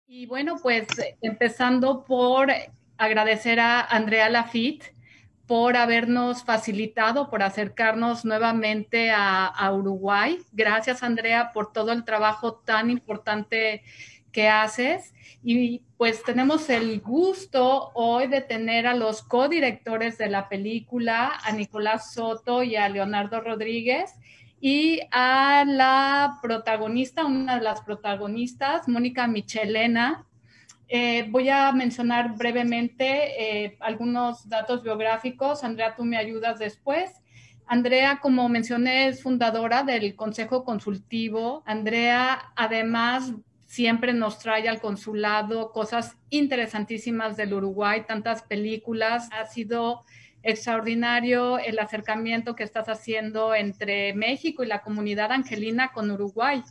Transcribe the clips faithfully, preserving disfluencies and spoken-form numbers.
Y bueno, pues empezando por agradecer a Andrea Lafitte por habernos facilitado, por acercarnos nuevamente a, a Uruguay. Gracias, Andrea, por todo el trabajo tan importante que haces. Y pues tenemos el gusto hoy de tener a los codirectores de la película, a Nicolás Soto y a Leonardo Rodríguez, y a la protagonista, una de las protagonistas, Mónica Michelena. Eh, voy a mencionar brevemente eh, algunos datos biográficos. Andrea, tú me ayudas después. Andrea, como mencioné, es fundadora del Consejo Consultivo. Andrea, además, siempre nos trae al consulado cosas interesantísimas del Uruguay, tantas películas. Ha sido extraordinario el acercamiento que estás haciendo entre México y la comunidad angelina con Uruguay.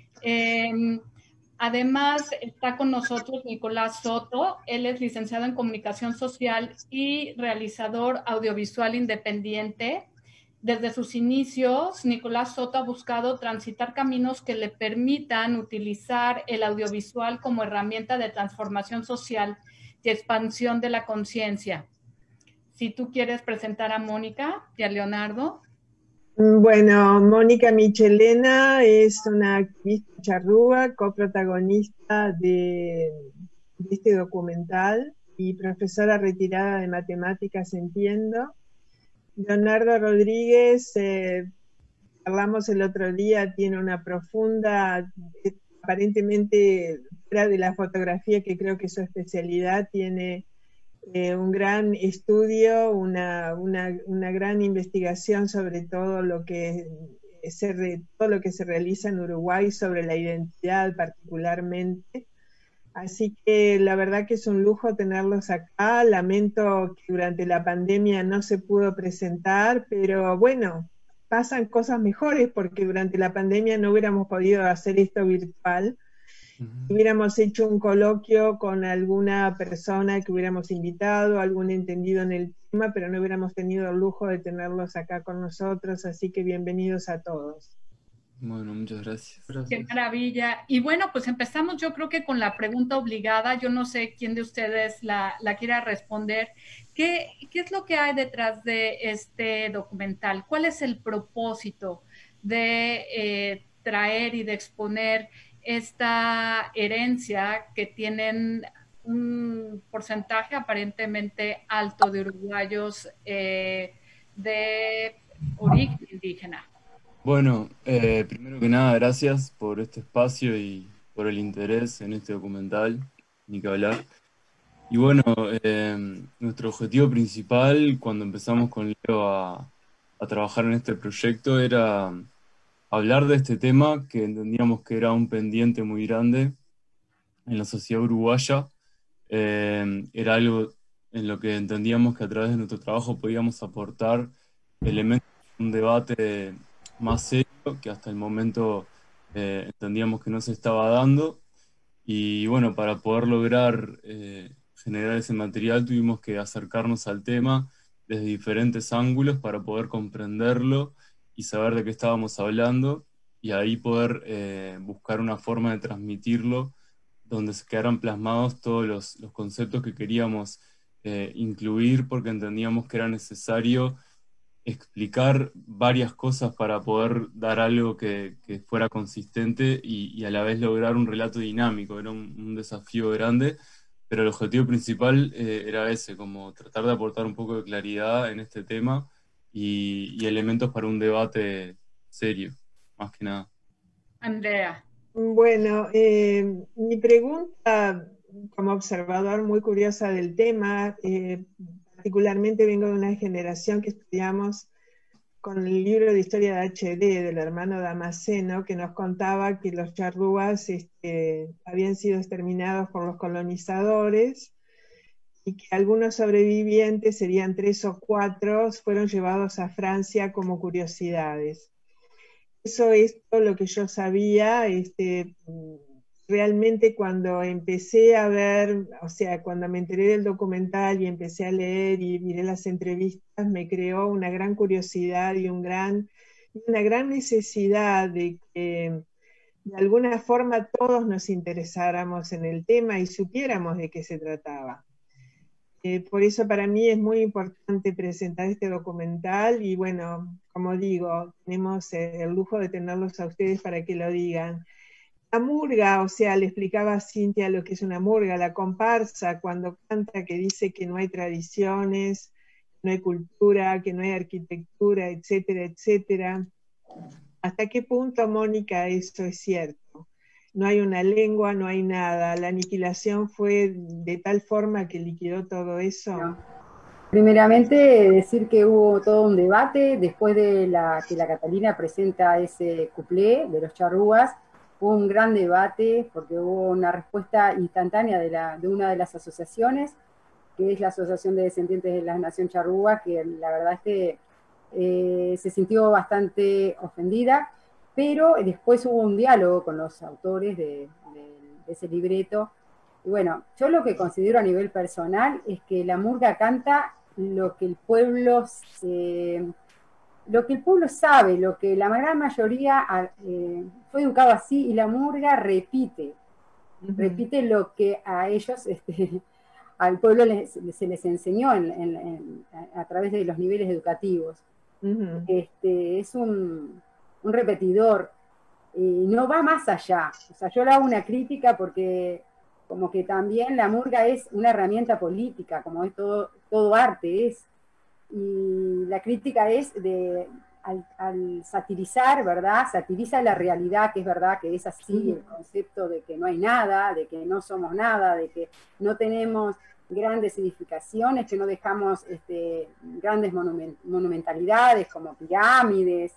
Eh, Además, está con nosotros Nicolás Soto. Él es licenciado en Comunicación Social y realizador audiovisual independiente. Desde sus inicios, Nicolás Soto ha buscado transitar caminos que le permitan utilizar el audiovisual como herramienta de transformación social y expansión de la conciencia. Si tú quieres presentar a Mónica y a Leonardo. Bueno, Mónica Michelena es una activista charrúa, coprotagonista de, de este documental y profesora retirada de matemáticas, entiendo. Leonardo Rodríguez, eh, hablamos el otro día, tiene una profunda, eh, aparentemente fuera de la fotografía, que creo que es su especialidad, tiene eh, un gran estudio, una, una, una, gran investigación sobre todo lo que se re, todo lo que se realiza en Uruguay sobre la identidad particularmente. Así que la verdad que es un lujo tenerlos acá. Lamento que durante la pandemia no se pudo presentar, pero bueno, pasan cosas mejores porque durante la pandemia no hubiéramos podido hacer esto virtual. Hubiéramos hecho un coloquio con alguna persona que hubiéramos invitado, algún entendido en el tema, pero no hubiéramos tenido el lujo de tenerlos acá con nosotros, así que bienvenidos a todos. Bueno, muchas gracias. Qué maravilla. Y bueno, pues empezamos yo creo que con la pregunta obligada. Yo no sé quién de ustedes la, la quiera responder. ¿Qué, ¿Qué es lo que hay detrás de este documental? ¿Cuál es el propósito de eh, traer y de exponer esta herencia que tienen un porcentaje aparentemente alto de uruguayos eh, de origen indígena? Bueno, eh, primero que nada, gracias por este espacio y por el interés en este documental, ni que hablar. Y bueno, eh, nuestro objetivo principal cuando empezamos con Leo a, a trabajar en este proyecto era hablar de este tema que entendíamos que era un pendiente muy grande en la sociedad uruguaya. Eh, era algo en lo que entendíamos que a través de nuestro trabajo podíamos aportar elementos de un debate más serio que hasta el momento eh, entendíamos que no se estaba dando. Y bueno, para poder lograr eh, generar ese material tuvimos que acercarnos al tema desde diferentes ángulos para poder comprenderlo y saber de qué estábamos hablando y ahí poder eh, buscar una forma de transmitirlo donde se quedaran plasmados todos los, los conceptos que queríamos eh, incluir porque entendíamos que era necesario explicar varias cosas para poder dar algo que, que fuera consistente y, y a la vez lograr un relato dinámico. Era un, un desafío grande, pero el objetivo principal eh, era ese, como tratar de aportar un poco de claridad en este tema y, y elementos para un debate serio, más que nada. Andrea. Bueno, eh, mi pregunta como observador muy curiosa del tema, eh, particularmente vengo de una generación que estudiamos con el libro de historia de H D del hermano Damasceno, que nos contaba que los charrúas este, habían sido exterminados por los colonizadores y que algunos sobrevivientes, serían tres o cuatro, fueron llevados a Francia como curiosidades. Eso es todo lo que yo sabía. Este, realmente cuando empecé a ver, o sea, cuando me enteré del documental y empecé a leer y miré las entrevistas, me creó una gran curiosidad y un gran, una gran necesidad de que de alguna forma todos nos interesáramos en el tema y supiéramos de qué se trataba. Eh, por eso para mí es muy importante presentar este documental y bueno, como digo, tenemos eh, el lujo de tenerlos a ustedes para que lo digan. La murga, o sea, le explicaba a Cintia lo que es una murga, la comparsa, cuando canta que dice que no hay tradiciones, no hay cultura, que no hay arquitectura, etcétera, etcétera. ¿Hasta qué punto, Mónica, eso es cierto? No hay una lengua, no hay nada. La aniquilación fue de tal forma que liquidó todo eso. No. Primeramente, decir que hubo todo un debate después de la, que la Catalina presenta ese cuplé de los charrúas. Hubo un gran debate porque hubo una respuesta instantánea de, la, de una de las asociaciones, que es la Asociación de Descendientes de la Nación Charrúa, que la verdad es que eh, se sintió bastante ofendida, pero después hubo un diálogo con los autores de, de, de ese libreto. Y bueno, yo lo que considero a nivel personal es que la murga canta lo que el pueblo se, lo que el pueblo sabe, lo que la gran mayoría eh, fue educado así, y la murga repite, uh-huh. repite lo que a ellos, este, al pueblo les, se les enseñó en, en, en, a través de los niveles educativos. Uh-huh. Este, es un, un repetidor, y no va más allá. O sea, yo le hago una crítica porque como que también la murga es una herramienta política, como es todo, todo arte es, y la crítica es de, al, al satirizar, ¿verdad? Satiriza la realidad, que es verdad que es así, uh-huh. el concepto de que no hay nada, de que no somos nada, de que no tenemos grandes edificaciones, que no dejamos este, grandes monument, monumentalidades como pirámides,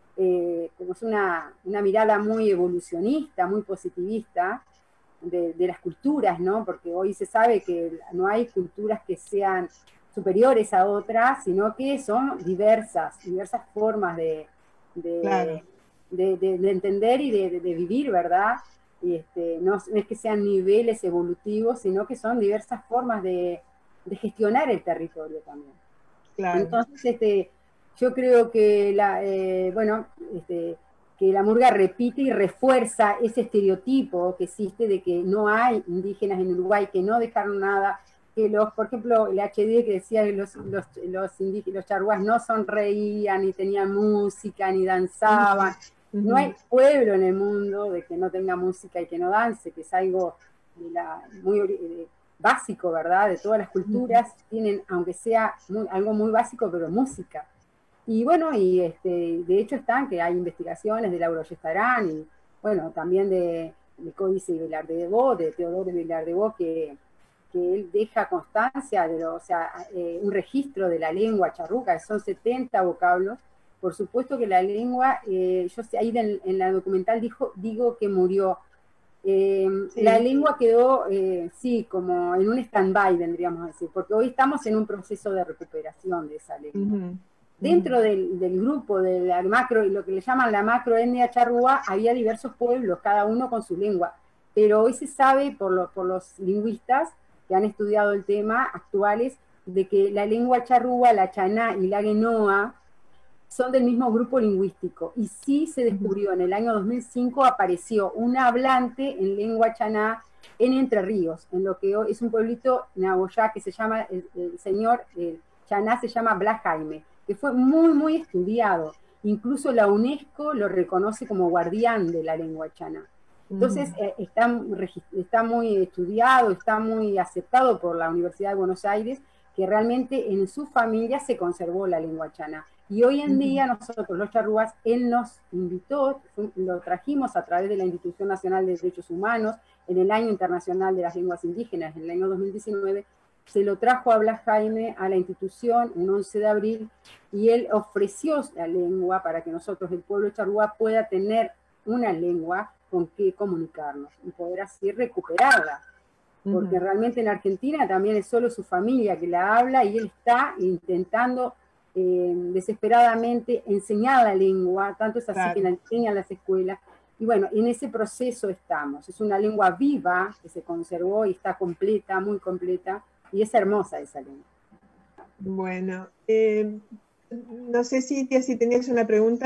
eh, como es una, una mirada muy evolucionista, muy positivista, De, de las culturas, ¿no? Porque hoy se sabe que no hay culturas que sean superiores a otras, sino que son diversas, diversas formas de, de, claro. de, de, de entender y de, de vivir, ¿verdad? Y este, no, no es que sean niveles evolutivos, sino que son diversas formas de, de gestionar el territorio también. Claro. Entonces, este, yo creo que la, eh, bueno, este, que la murga repite y refuerza ese estereotipo que existe de que no hay indígenas en Uruguay, que no dejaron nada, que los, por ejemplo, el H D que decía que los, los, los, los charrúas no sonreían, ni tenían música, ni danzaban. Uh-huh. No hay pueblo en el mundo de que no tenga música y que no dance, que es algo de la, muy de, básico, ¿verdad? De todas las culturas uh-huh. tienen, aunque sea muy, algo muy básico, pero música. Y bueno, y este, de hecho están, que hay investigaciones de Lauro Gestarán, y bueno, también de, de Códice Vilar de Debó, de Teodoro Vilar de Debó, que, que él deja constancia, de lo, o sea, eh, un registro de la lengua charruca, que son setenta vocablos. Por supuesto que la lengua, eh, yo sé, ahí en, en la documental dijo, digo que murió. Eh, sí. La lengua quedó, eh, sí, como en un stand-by, vendríamos a decir, porque hoy estamos en un proceso de recuperación de esa lengua. Uh-huh. Dentro del, del grupo de la macro, lo que le llaman la macroetnia charrúa, había diversos pueblos, cada uno con su lengua. Pero hoy se sabe por, lo, por los lingüistas que han estudiado el tema actuales, de que la lengua charrúa, la chaná y la guenoa son del mismo grupo lingüístico. Y sí se descubrió, en el año dos mil cinco apareció un hablante en lengua chaná en Entre Ríos, en lo que es un pueblito nagoyá que se llama, el, el señor el chaná se llama Blas Jaime, que fue muy, muy estudiado. Incluso la UNESCO lo reconoce como guardián de la lengua chaná. Entonces, uh-huh. eh, está, está muy estudiado, está muy aceptado por la Universidad de Buenos Aires, que realmente en su familia se conservó la lengua chaná. Y hoy en uh-huh. día nosotros, los charrúas, él nos invitó, lo trajimos a través de la Institución Nacional de Derechos Humanos, en el Año Internacional de las Lenguas Indígenas, en el año dos mil diecinueve, se lo trajo a Blas Jaime a la institución un once de abril, y él ofreció la lengua para que nosotros, el pueblo charrúa, pueda tener una lengua con que comunicarnos y poder así recuperarla. Porque uh-huh. realmente en Argentina también es solo su familia que la habla, y él está intentando eh, desesperadamente enseñar la lengua, tanto es así claro. que la enseñan las escuelas. Y bueno, en ese proceso estamos. Es una lengua viva que se conservó y está completa, muy completa. Y es hermosa esa lengua. Bueno, eh, no sé, Cintia, si tenías una pregunta.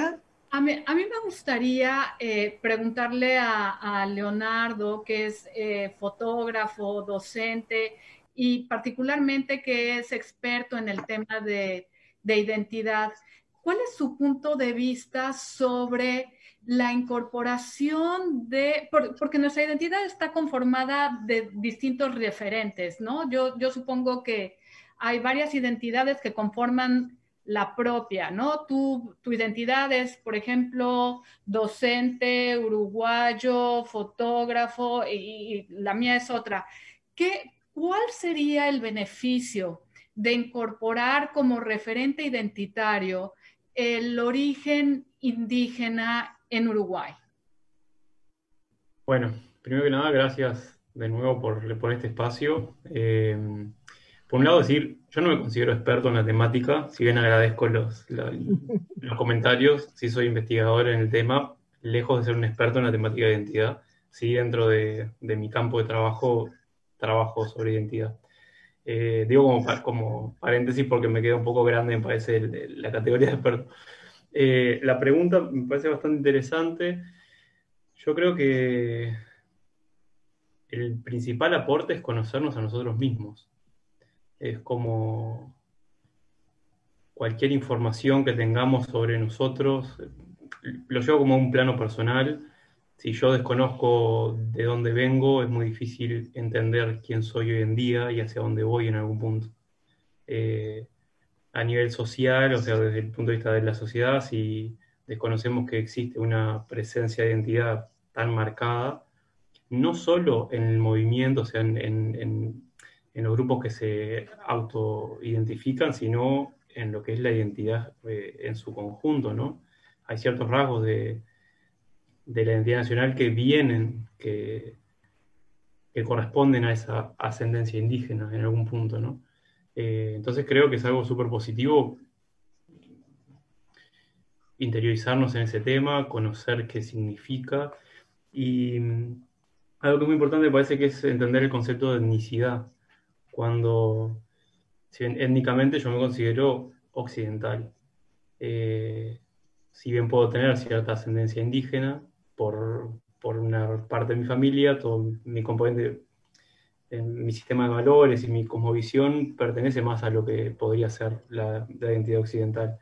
A mí, a mí me gustaría eh, preguntarle a, a, Leonardo, que es eh, fotógrafo, docente y particularmente que es experto en el tema de, de identidad. ¿Cuál es su punto de vista sobre la incorporación de, por, porque nuestra identidad está conformada de distintos referentes, ¿no? Yo, yo supongo que hay varias identidades que conforman la propia, ¿no? Tu, tu identidad es, por ejemplo, docente, uruguayo, fotógrafo, y, y la mía es otra. ¿Qué, ¿Cuál sería el beneficio de incorporar como referente identitario el origen indígena en Uruguay? Bueno, primero que nada, gracias de nuevo por, por este espacio. Eh, por un lado, decir, yo no me considero experto en la temática, si bien agradezco los, la- los comentarios, sí soy investigador en el tema, lejos de ser un experto en la temática de identidad, sí dentro de, de mi campo de trabajo, trabajo sobre identidad. Eh, digo como, pa- como paréntesis porque me queda un poco grande, me parece, el- el- la categoría de experto. Eh, la pregunta me parece bastante interesante. Yo creo que el principal aporte es conocernos a nosotros mismos. Es como cualquier información que tengamos sobre nosotros, lo llevo como a un plano personal. Si yo desconozco de dónde vengo, es muy difícil entender quién soy hoy en día y hacia dónde voy en algún punto. Eh, a nivel social, o sea, desde el punto de vista de la sociedad, si desconocemos que existe una presencia de identidad tan marcada, no solo en el movimiento, o sea, en, en- en- en los grupos que se autoidentifican, sino en lo que es la identidad eh, en su conjunto, ¿no? Hay ciertos rasgos de, de la identidad nacional que vienen, que, que corresponden a esa ascendencia indígena en algún punto, ¿no? Eh, entonces creo que es algo súper positivo interiorizarnos en ese tema, conocer qué significa y mm, algo que es muy importante me parece que es entender el concepto de etnicidad. Cuando, si bien étnicamente yo me considero occidental, eh, si bien puedo tener cierta ascendencia indígena por, por una parte de mi familia, todo mi componente, en mi sistema de valores y mi cosmovisión pertenece más a lo que podría ser la, la identidad occidental.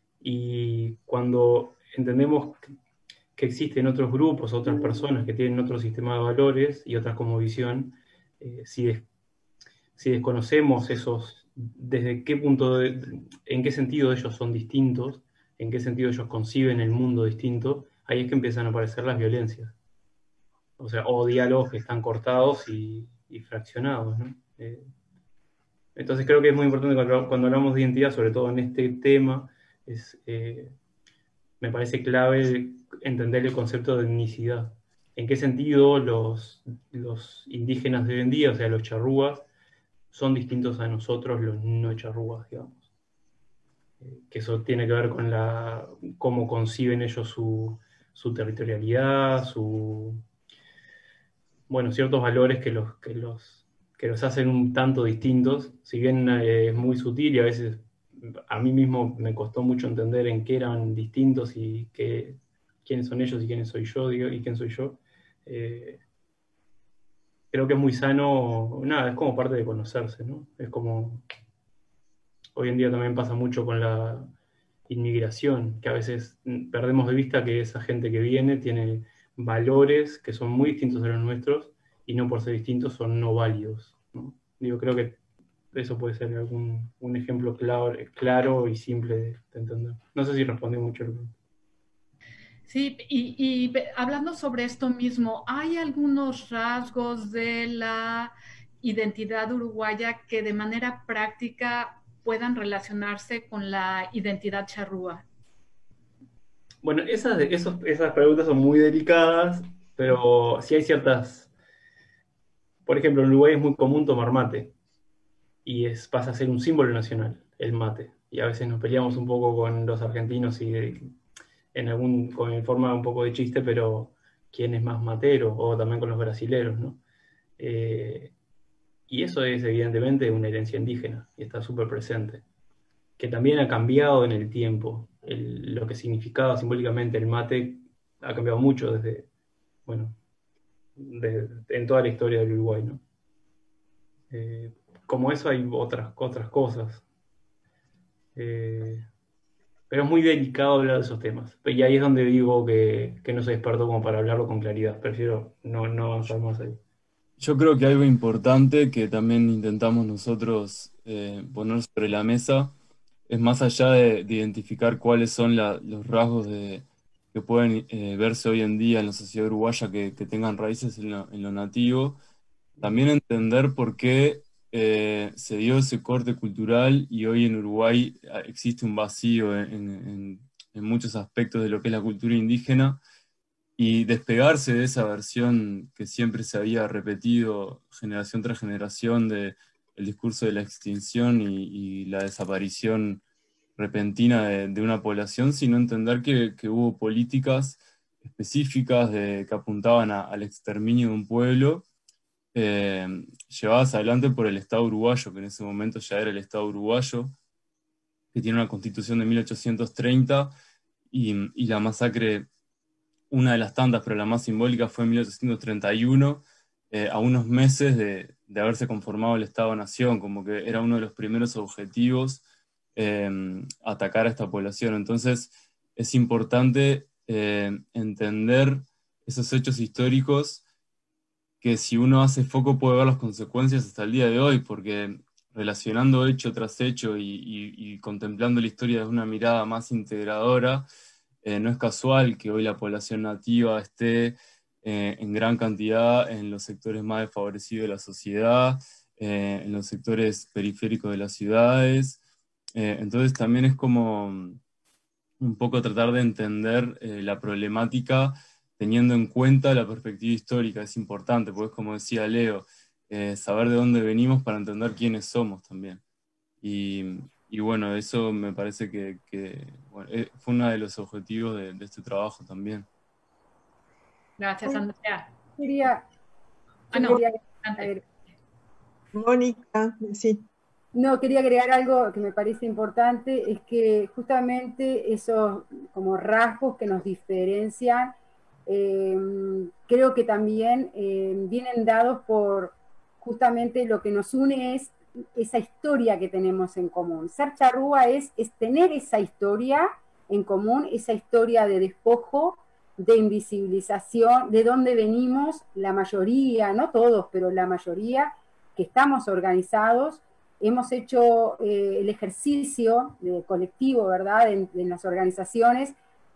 Y cuando entendemos que existen otros grupos, otras personas que tienen otro sistema de valores y otras cosmovisión, eh, si, des- si desconocemos esos, desde qué punto, de- en qué sentido ellos son distintos, en qué sentido ellos conciben el mundo distinto, ahí es que empiezan a aparecer las violencias. O sea, o diálogos que están cortados y, y fraccionados, ¿no? Eh, entonces creo que es muy importante cuando, cuando hablamos de identidad, sobre todo en este tema, es, eh, me parece clave entender el concepto de etnicidad. ¿En qué sentido los, los indígenas de hoy en día, o sea, los charrúas, son distintos a nosotros, los no charrúas, digamos? Eh, que eso tiene que ver con la, cómo conciben ellos su, su territorialidad, su, bueno, ciertos valores que los, que los, que los hacen un tanto distintos, si bien eh, es muy sutil y a veces a mí mismo me costó mucho entender en qué eran distintos y qué, quiénes son ellos y quiénes soy yo, digo, y quién soy yo. Eh, creo que es muy sano, nada, es como parte de conocerse, ¿no? Es como, hoy en día también pasa mucho con la inmigración, que a veces mm, perdemos de vista que esa gente que viene tiene valores que son muy distintos a los nuestros y no por ser distintos son no válidos, ¿no? Digo, creo que eso puede ser algún un ejemplo claro, claro y simple de, de entender. No sé si respondí mucho. Sí, y, y hablando sobre esto mismo, ¿hay algunos rasgos de la identidad uruguaya que de manera práctica puedan relacionarse con la identidad charrúa? Bueno, esas, esos, esas preguntas son muy delicadas, pero sí hay ciertas. Por ejemplo, en Uruguay es muy común tomar mate y es, pasa a ser un símbolo nacional, el mate. Y a veces nos peleamos un poco con los argentinos y de- en algún, con en forma un poco de chiste, pero quién es más matero, o también con los brasileros, ¿no? Eh, y eso es evidentemente una herencia indígena y está súper presente, que también ha cambiado en el tiempo. el- lo que significaba simbólicamente el mate ha cambiado mucho desde, bueno, de- en toda la historia del Uruguay, ¿no? Eh, como eso hay otras, otras cosas. Eh, pero es muy delicado hablar de esos temas. Y ahí es donde digo que, que no soy experto como para hablarlo con claridad. Prefiero no, no avanzar más ahí. Yo creo que algo importante que también intentamos nosotros eh, poner sobre la mesa es más allá de, de identificar cuáles son la- los rasgos de, que pueden eh, verse hoy en día en la sociedad uruguaya que, que tengan raíces en lo, en lo nativo, también entender por qué eh, se dio ese corte cultural y hoy en Uruguay ah, existe un vacío en, en- en muchos aspectos de lo que es la cultura indígena y despegarse de esa versión que siempre se había repetido generación tras generación de el discurso de la extinción y, y la desaparición repentina de, de una población, sino entender que, que hubo políticas específicas de, que apuntaban a- al exterminio de un pueblo, eh, llevadas adelante por el Estado uruguayo, que en ese momento ya era el Estado uruguayo, que tiene una constitución de mil ochocientos treinta, y, y la masacre, una de las tantas, pero la más simbólica, fue en mil ochocientos treinta y uno, eh, a unos meses de, de haberse conformado el Estado-Nación, como que era uno de los primeros objetivos, eh, atacar a esta población. Entonces, es importante eh, entender esos hechos históricos que si uno hace foco puede ver las consecuencias hasta el día de hoy, porque relacionando hecho tras hecho y, y- y contemplando la historia desde una mirada más integradora, eh, no es casual que hoy la población nativa esté eh, en gran cantidad en los sectores más desfavorecidos de la sociedad, eh, en los sectores periféricos de las ciudades. Eh, entonces también es como un poco tratar de entender eh, la problemática teniendo en cuenta la perspectiva histórica. Es importante, porque como decía Leo, eh, saber de dónde venimos para entender quiénes somos también. Y, y bueno, eso me parece que, que, bueno, eh, fue uno de los objetivos de, de este trabajo también. Gracias, Andrea. Quería, Ah, yo no, quería, a adelante. ver, Mónica, sí. no, quería agregar algo que me parece importante, es que justamente esos como rasgos que nos diferencian, eh, creo que también eh, vienen dados por justamente lo que nos une es esa historia que tenemos en común. Ser charrúa es, es tener esa historia en común, esa historia de despojo, de invisibilización, de dónde venimos, la mayoría, no todos, pero la mayoría que estamos organizados. Hemos hecho eh, el ejercicio de colectivo, ¿verdad?, en, en las organizaciones,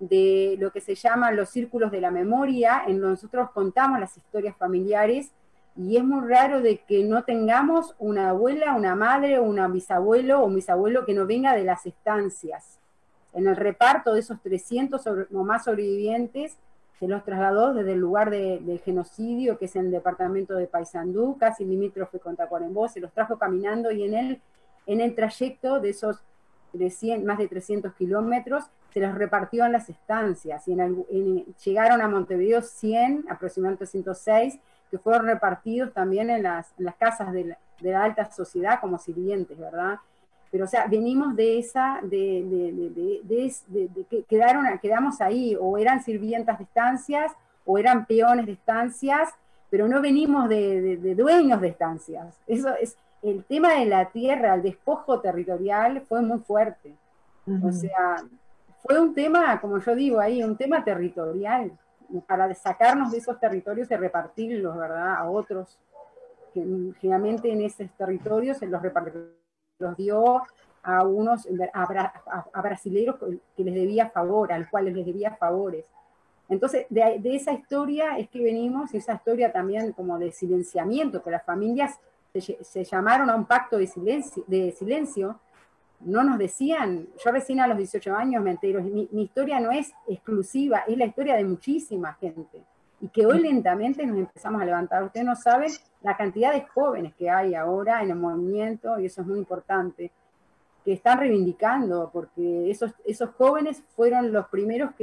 de lo que se llaman los círculos de la memoria, en donde nosotros contamos las historias familiares, y es muy raro de que no tengamos una abuela, una madre, o un bisabuelo o un bisabuelo que no venga de las estancias. En el reparto de esos trescientos sobre, o más sobrevivientes, se los trasladó desde el lugar de, del genocidio, que es en el departamento de Paysandú, casi limítrofe con Tacuarembó, se los trajo caminando, y en el, en el trayecto de esos trescientos, más de trescientos kilómetros, se los repartió en las estancias, y en, en, llegaron a Montevideo cien, aproximadamente ciento seis, que fueron repartidos también en las, en las casas de la, de la alta sociedad como sirvientes, ¿verdad? Pero, o sea, venimos de esa, de, de, de, de, de, de, de que quedaron, quedamos ahí, o eran sirvientas de estancias, o eran peones de estancias, pero no venimos de, de, de dueños de estancias. Eso es, el tema de la tierra, el despojo territorial fue muy fuerte. Uh-huh. O sea, fue un tema, como yo digo ahí, un tema territorial, para sacarnos de esos territorios y repartirlos, ¿verdad?, a otros, que generalmente en esos territorios se los repartieron, los dio a unos, a, a, a brasileños que les debía favor, a los cuales les debía favores. Entonces, de, de esa historia es que venimos, esa historia también como de silenciamiento, que las familias se, se llamaron a un pacto de silencio, de silencio, no nos decían, yo recién a los dieciocho años me entero, mi, mi historia no es exclusiva, es la historia de muchísima gente, y que hoy lentamente nos empezamos a levantar. Ustedes no saben la cantidad de jóvenes que hay ahora en el movimiento, y eso es muy importante, que están reivindicando, porque esos, esos jóvenes fueron los primeros que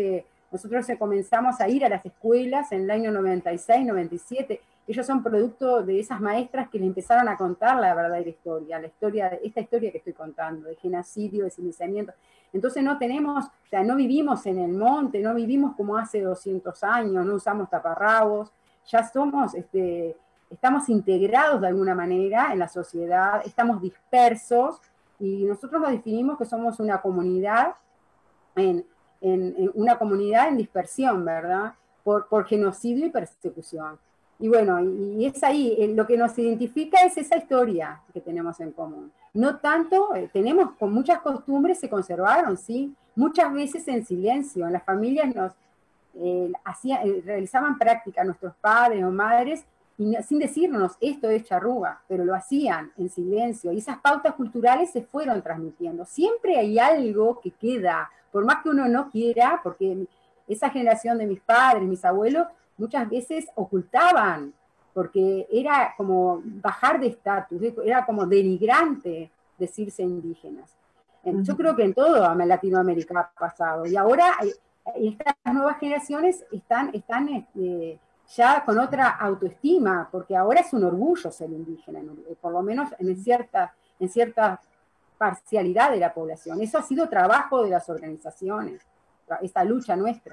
Nosotros comenzamos a ir a las escuelas en el año noventa y seis, noventa y siete. Ellos son producto de esas maestras que le empezaron a contar la verdadera historia, la historia, esta historia que estoy contando, de genocidio, de silenciamiento. Entonces no tenemos, o sea, no vivimos en el monte, no vivimos como hace doscientos años, no usamos taparrabos, ya somos, este, estamos integrados de alguna manera en la sociedad, estamos dispersos, y nosotros nos definimos que somos una comunidad en, en, en una comunidad en dispersión, ¿verdad? Por, por genocidio y persecución. Y bueno, y, y es ahí, eh, lo que nos identifica es esa historia que tenemos en común. No tanto, eh, tenemos con muchas costumbres se conservaron, ¿sí? Muchas veces en silencio, en las familias nos eh, hacían, eh, realizaban práctica nuestros padres o madres, y no, sin decirnos esto es charrúa, pero lo hacían en silencio, y esas pautas culturales se fueron transmitiendo. Siempre hay algo que queda, por más que uno no quiera, porque esa generación de mis padres, mis abuelos, muchas veces ocultaban, porque era como bajar de estatus, era como denigrante decirse indígenas. Uh-huh. Yo creo que en toda Latinoamérica ha pasado, y ahora estas nuevas generaciones están, están eh, ya con otra autoestima, porque ahora es un orgullo ser indígena, por lo menos en cierta, en cierta parcialidad de la población. Eso ha sido trabajo de las organizaciones, esta lucha nuestra.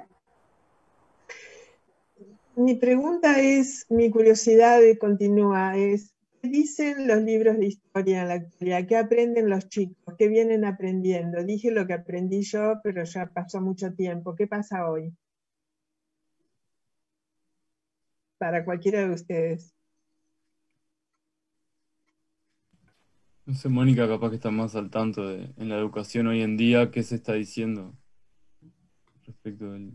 Mi pregunta es, mi curiosidad continúa, es, ¿qué dicen los libros de historia en la actualidad? ¿Qué aprenden los chicos? ¿Qué vienen aprendiendo? Dije lo que aprendí yo, pero ya pasó mucho tiempo. ¿Qué pasa hoy? Para cualquiera de ustedes. No sé, Mónica, capaz que está más al tanto de en la educación hoy en día, ¿qué se está diciendo respecto del...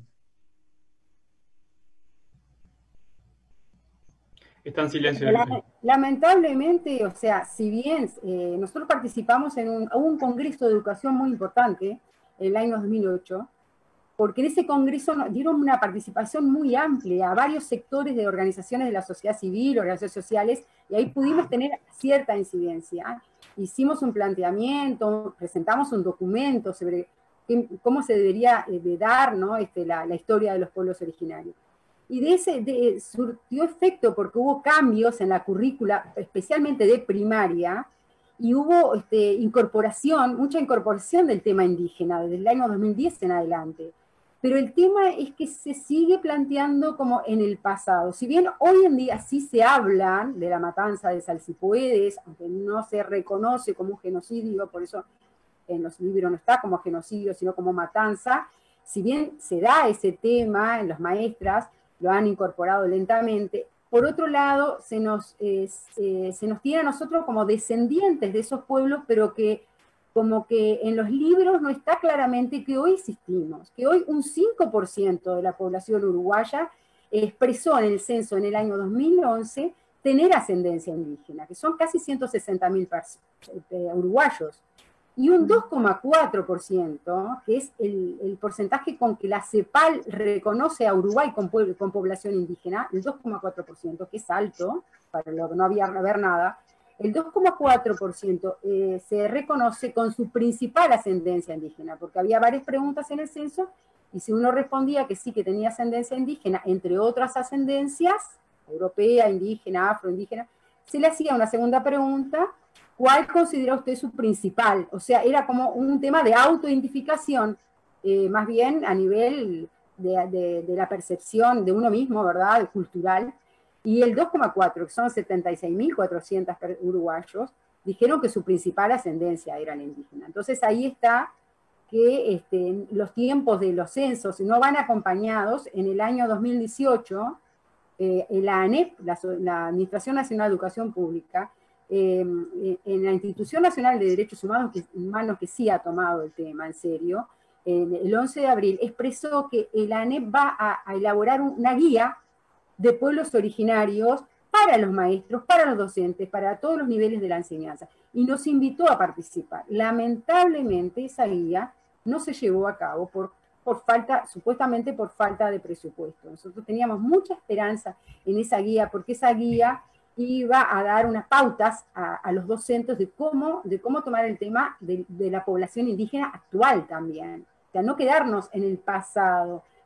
Está en silencio. Lamentablemente, o sea, si bien eh, nosotros participamos en un, un congreso de educación muy importante, el año dos mil ocho, porque en ese congreso nos dieron una participación muy amplia a varios sectores de organizaciones de la sociedad civil, organizaciones sociales, y ahí pudimos tener cierta incidencia. Hicimos un planteamiento, presentamos un documento sobre qué, cómo se debería de dar, ¿no? este, la, la historia de los pueblos originarios. Y de ese de, surtió efecto porque hubo cambios en la currícula, especialmente de primaria, y hubo este, incorporación, mucha incorporación del tema indígena, desde el año dos mil diez en adelante. Pero el tema es que se sigue planteando como en el pasado. Si bien hoy en día sí se habla de la matanza de Salsipuedes, aunque no se reconoce como un genocidio, por eso en los libros no está como genocidio, sino como matanza, si bien se da ese tema en las maestras, lo han incorporado lentamente. Por otro lado, se nos, eh, se, se nos tiene a nosotros como descendientes de esos pueblos, pero que como que en los libros no está claramente que hoy existimos, que hoy un cinco por ciento de la población uruguaya expresó en el censo en el año dos mil once tener ascendencia indígena, que son casi ciento sesenta mil eh, uruguayos. Y un dos coma cuatro por ciento, que es el, el porcentaje con que la CEPAL reconoce a Uruguay con, con población indígena, el dos coma cuatro por ciento, que es alto, para lo que no había haber nada, el dos coma cuatro por ciento eh, se reconoce con su principal ascendencia indígena, porque había varias preguntas en el censo, y si uno respondía que sí, que tenía ascendencia indígena, entre otras ascendencias, europea, indígena, afroindígena, se le hacía una segunda pregunta, ¿cuál considera usted su principal? O sea, era como un tema de autoidentificación, eh, más bien a nivel de, de, de la percepción de uno mismo, ¿verdad?, cultural. Y el dos coma cuatro, que son setenta y seis mil cuatrocientos uruguayos, dijeron que su principal ascendencia era la indígena. Entonces ahí está que este, los tiempos de los censos no van acompañados. En el año dos mil dieciocho, eh, la ANEP, la, la Administración Nacional de Educación Pública, Eh, en la Institución Nacional de Derechos Humanos que, Humanos, que sí ha tomado el tema en serio, eh, el once de abril expresó que el ANEP va a, a elaborar una guía de pueblos originarios para los maestros, para los docentes, para todos los niveles de la enseñanza, y nos invitó a participar. Lamentablemente esa guía no se llevó a cabo por, por falta, supuestamente por falta de presupuesto. Nosotros teníamos mucha esperanza en esa guía, porque esa guía iba a dar unas pautas a, a los docentes de cómo, de cómo tomar el tema de, de la población indígena actual también. O sea, no quedarnos en el pasado,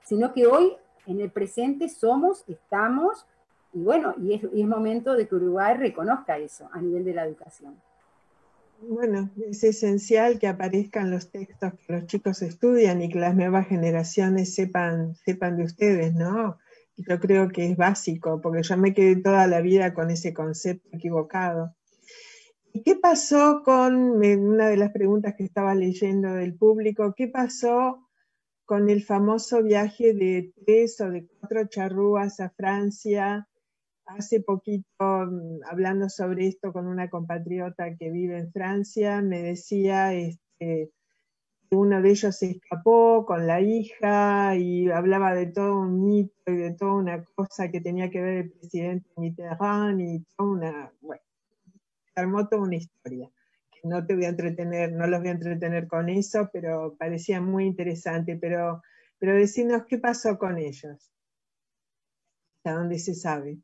sino que hoy, en el presente, somos, estamos, y bueno, y es, y es momento de que Uruguay reconozca eso a nivel de la educación. Bueno, es esencial que aparezcan los textos que los chicos estudian y que las nuevas generaciones sepan, sepan de ustedes, ¿no? Yo creo que es básico, porque yo me quedé toda la vida con ese concepto equivocado. ¿Y qué pasó con, una de las preguntas que estaba leyendo del público, qué pasó con el famoso viaje de tres o de cuatro charrúas a Francia? Hace poquito, hablando sobre esto con una compatriota que vive en Francia, me decía este, que uno de ellos se escapó con la hija y hablaba de todo un mito y de toda una cosa que tenía que ver el presidente Mitterrand y toda una, bueno, se armó toda una historia. Que no te voy a entretener, no los voy a entretener con eso, pero parecía muy interesante. Pero, pero decirnos qué pasó con ellos, hasta dónde se sabe.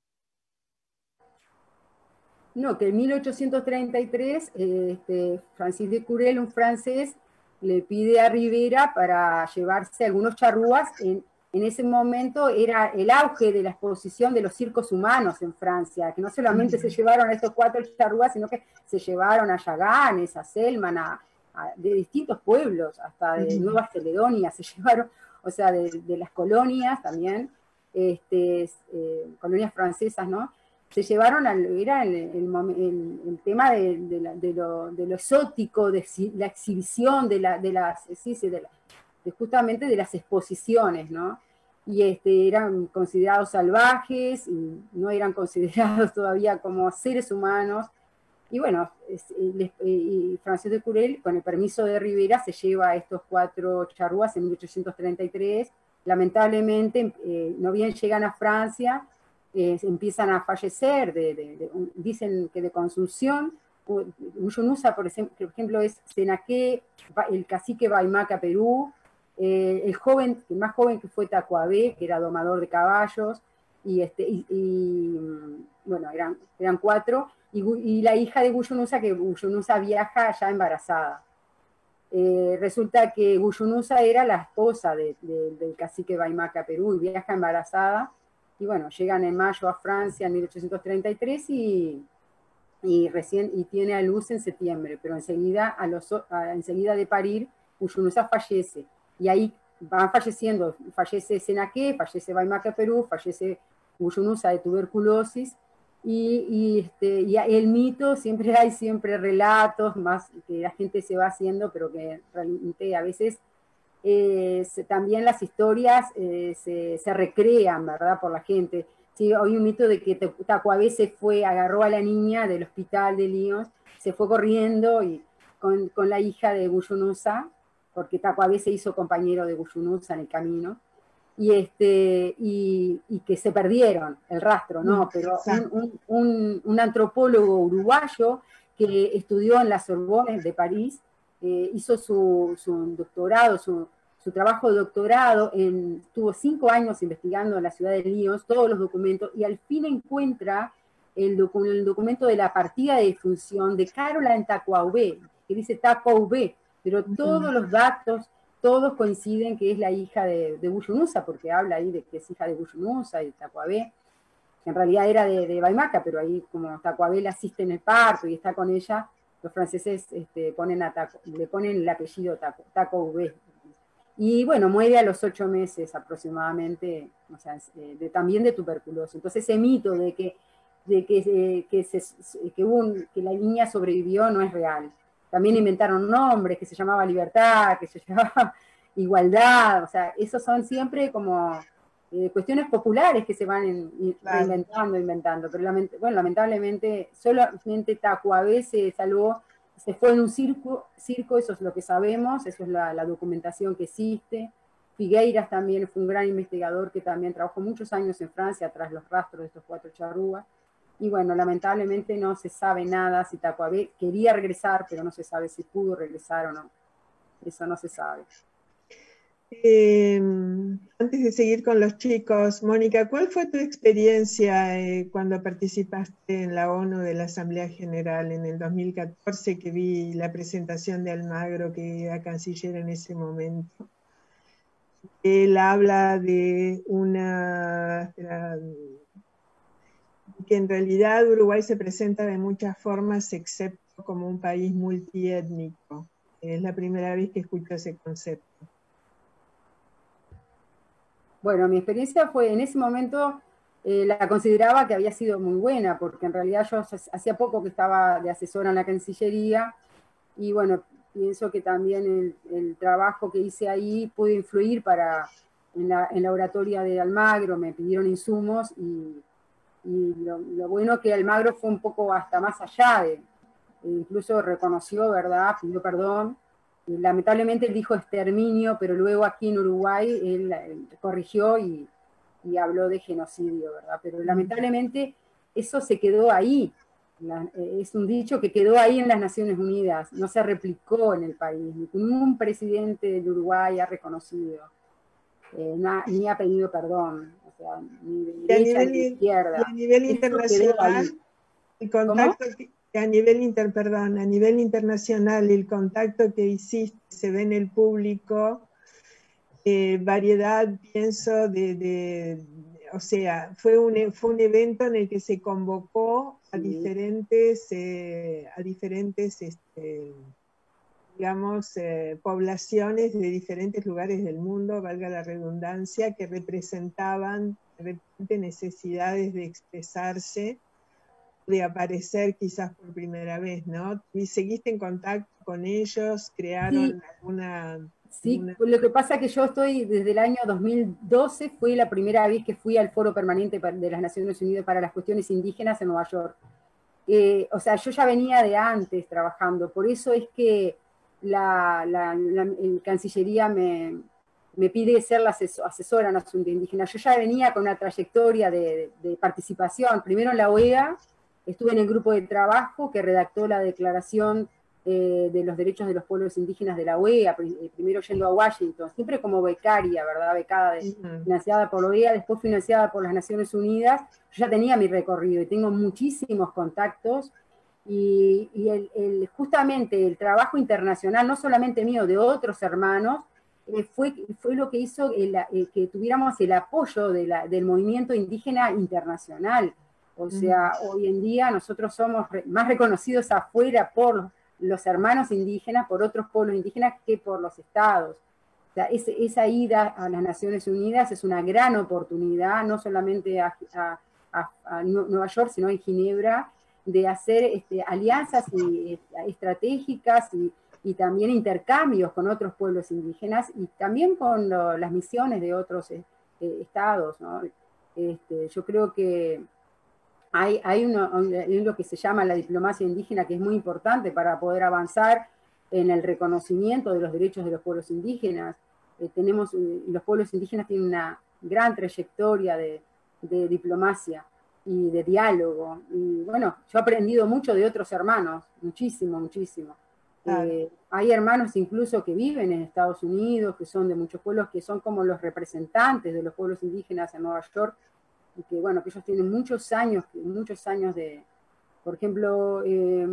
No, que en mil ochocientos treinta y tres eh, este, Francis de Curel, un francés, le pide a Rivera para llevarse algunos charrúas. En, en ese momento era el auge de la exposición de los circos humanos en Francia, que no solamente se llevaron a estos cuatro charrúas, sino que se llevaron a Yaganes, a Selman, a, a, de distintos pueblos, hasta de Nueva Caledonia se llevaron, o sea, de, de las colonias también, este, eh, colonias francesas, ¿no? Se llevaron, al, era el, el, el, el tema de, de, la, de, lo, de lo exótico, de la exhibición, de, la, de las, sí, sí, de, la, de justamente de las exposiciones, ¿no? Y este, eran considerados salvajes, y no eran considerados todavía como seres humanos. Y bueno, es, les, y Francis de Curel, con el permiso de Rivera, se lleva a estos cuatro charrúas en mil ochocientos treinta y tres. Lamentablemente, eh, no bien llegan a Francia, Eh, empiezan a fallecer, de, de, de, dicen que de consunción. Uyunusa, por ejemplo, es Senaqué, el cacique Baimaca, Perú, eh, el joven, el más joven que fue Tacuabé, que era domador de caballos, y, este, y, y bueno, eran, eran cuatro, y, y la hija de Uyunusa, que Uyunusa viaja ya embarazada. Eh, resulta que Uyunusa era la esposa de, de, del cacique Baimaca, Perú, y viaja embarazada. Y bueno, llegan en mayo a Francia en mil ochocientos treinta y tres y, y, recién, y tiene a luz en septiembre, pero enseguida, a los, a, enseguida de parir, Uyunusa fallece. Y ahí van falleciendo, fallece Senaqué, fallece Baimaca, Perú, fallece Uyunusa de tuberculosis, y, y, este, y el mito, siempre hay siempre relatos más que la gente se va haciendo, pero que realmente a veces... Eh, se, también las historias eh, se, se recrean, ¿verdad?, por la gente. Sí, hay un mito de que Tacuabé se fue, agarró a la niña del hospital de Lyon, se fue corriendo y con, con la hija de Uyunusa, porque Tacuabé se hizo compañero de Uyunusa en el camino, y, este, y, y que se perdieron el rastro, ¿no? Pero un, un, un, un antropólogo uruguayo que estudió en la Sorbonne de París, Eh, hizo su, su doctorado, su, su trabajo de doctorado, en, estuvo cinco años investigando en la ciudad de Lyon, todos los documentos, y al fin encuentra el, docu el documento de la partida de difunción de Caroline Tacuabé, que dice Tacuabé, pero todos los datos, todos coinciden que es la hija de, de Uyunusa, porque habla ahí de que es hija de Uyunusa y de Tacuabé, que en realidad era de, de Baimaca, pero ahí como Tacuabé la asiste en el parto y está con ella, los franceses este, ponen a Taco, le ponen el apellido Taco, Tacuabé. Y bueno, muere a los ocho meses aproximadamente, o sea, de, de, también de tuberculosis. Entonces ese mito de que, de que, eh, que, se, que, hubo un, que la niña sobrevivió no es real. También inventaron nombres que se llamaba libertad, que se llamaba igualdad, o sea, esos son siempre como... Eh, cuestiones populares que se van en, claro. inventando, inventando, pero lament bueno, lamentablemente solamente Tacuabé se salvó, se fue en un circo, circo, eso es lo que sabemos, eso es la, la documentación que existe. Figueiras también fue un gran investigador que también trabajó muchos años en Francia tras los rastros de estos cuatro charrúas, y bueno, lamentablemente no se sabe nada si Tacuabé quería regresar, pero no se sabe si pudo regresar o no, eso no se sabe. Eh, antes de seguir con los chicos, Mónica, ¿cuál fue tu experiencia eh, cuando participaste en la ONU de la Asamblea General en el dos mil catorce, que vi la presentación de Almagro, que era canciller en ese momento? Él habla de una, que en realidad Uruguay se presenta de muchas formas, excepto como un país multiétnico. Es la primera vez que escucho ese concepto. Bueno, mi experiencia fue, en ese momento eh, la consideraba que había sido muy buena, porque en realidad yo hacía poco que estaba de asesora en la Cancillería, y bueno, pienso que también el, el trabajo que hice ahí pudo influir para, en la, en la oratoria de Almagro, me pidieron insumos, y, y lo, lo bueno que Almagro fue un poco hasta más allá de, incluso reconoció, ¿verdad?, pidió perdón. Y lamentablemente él dijo exterminio, pero luego aquí en Uruguay él, él corrigió y, y habló de genocidio, ¿verdad? Pero lamentablemente eso se quedó ahí. La, es un dicho que quedó ahí en las Naciones Unidas, no se replicó en el país, ningún presidente del Uruguay ha reconocido, eh, na, ni ha pedido perdón, o sea, ni de derecha ni de izquierda. Y a nivel eso internacional, el contacto que, a nivel inter, perdón, a nivel internacional, el contacto que hiciste se ve en el público, eh, variedad, pienso, de, de, o sea, fue un, fue un evento en el que se convocó a sí. diferentes, eh, a diferentes, este, digamos, eh, poblaciones de diferentes lugares del mundo, valga la redundancia, que representaban de repente necesidades de expresarse, de aparecer quizás por primera vez, ¿no? ¿Y seguiste en contacto con ellos? ¿Crearon sí. alguna...? Sí, alguna... lo que pasa es que yo estoy desde el año dos mil doce, fue la primera vez que fui al Foro Permanente de las Naciones Unidas para las Cuestiones Indígenas en Nueva York. Eh, o sea, yo ya venía de antes trabajando, por eso es que la, la, la el Cancillería me, me pide ser la asesora en asuntos indígenas. Yo ya venía con una trayectoria de, de participación, primero en la O E A, estuve en el grupo de trabajo que redactó la declaración eh, de los derechos de los pueblos indígenas de la O E A, primero yendo a Washington, siempre como becaria, ¿verdad? Becada, de, uh-huh. financiada por la O E A, después financiada por las Naciones Unidas. Yo ya tenía mi recorrido y tengo muchísimos contactos, y, y el, el, justamente el trabajo internacional, no solamente mío, de otros hermanos, eh, fue, fue lo que hizo el, eh, que tuviéramos el apoyo de la, del movimiento indígena internacional. O sea, uh-huh. hoy en día nosotros somos re, más reconocidos afuera por los, los hermanos indígenas, por otros pueblos indígenas, que por los estados. O sea, ese, esa ida a las Naciones Unidas es una gran oportunidad, no solamente a, a, a, a Nueva York, sino en Ginebra, de hacer este, alianzas y, estratégicas y, y también intercambios con otros pueblos indígenas y también con lo, las misiones de otros eh, estados, ¿no? Este, yo creo que hay, hay, uno, hay lo que se llama la diplomacia indígena, que es muy importante para poder avanzar en el reconocimiento de los derechos de los pueblos indígenas. Eh, tenemos, eh, los pueblos indígenas tienen una gran trayectoria de, de diplomacia y de diálogo. Y bueno, yo he aprendido mucho de otros hermanos, muchísimo, muchísimo. Ah. Eh, hay hermanos incluso que viven en Estados Unidos, que son de muchos pueblos, que son como los representantes de los pueblos indígenas en Nueva York, y que bueno, que ellos tienen muchos años, muchos años de... Por ejemplo, eh,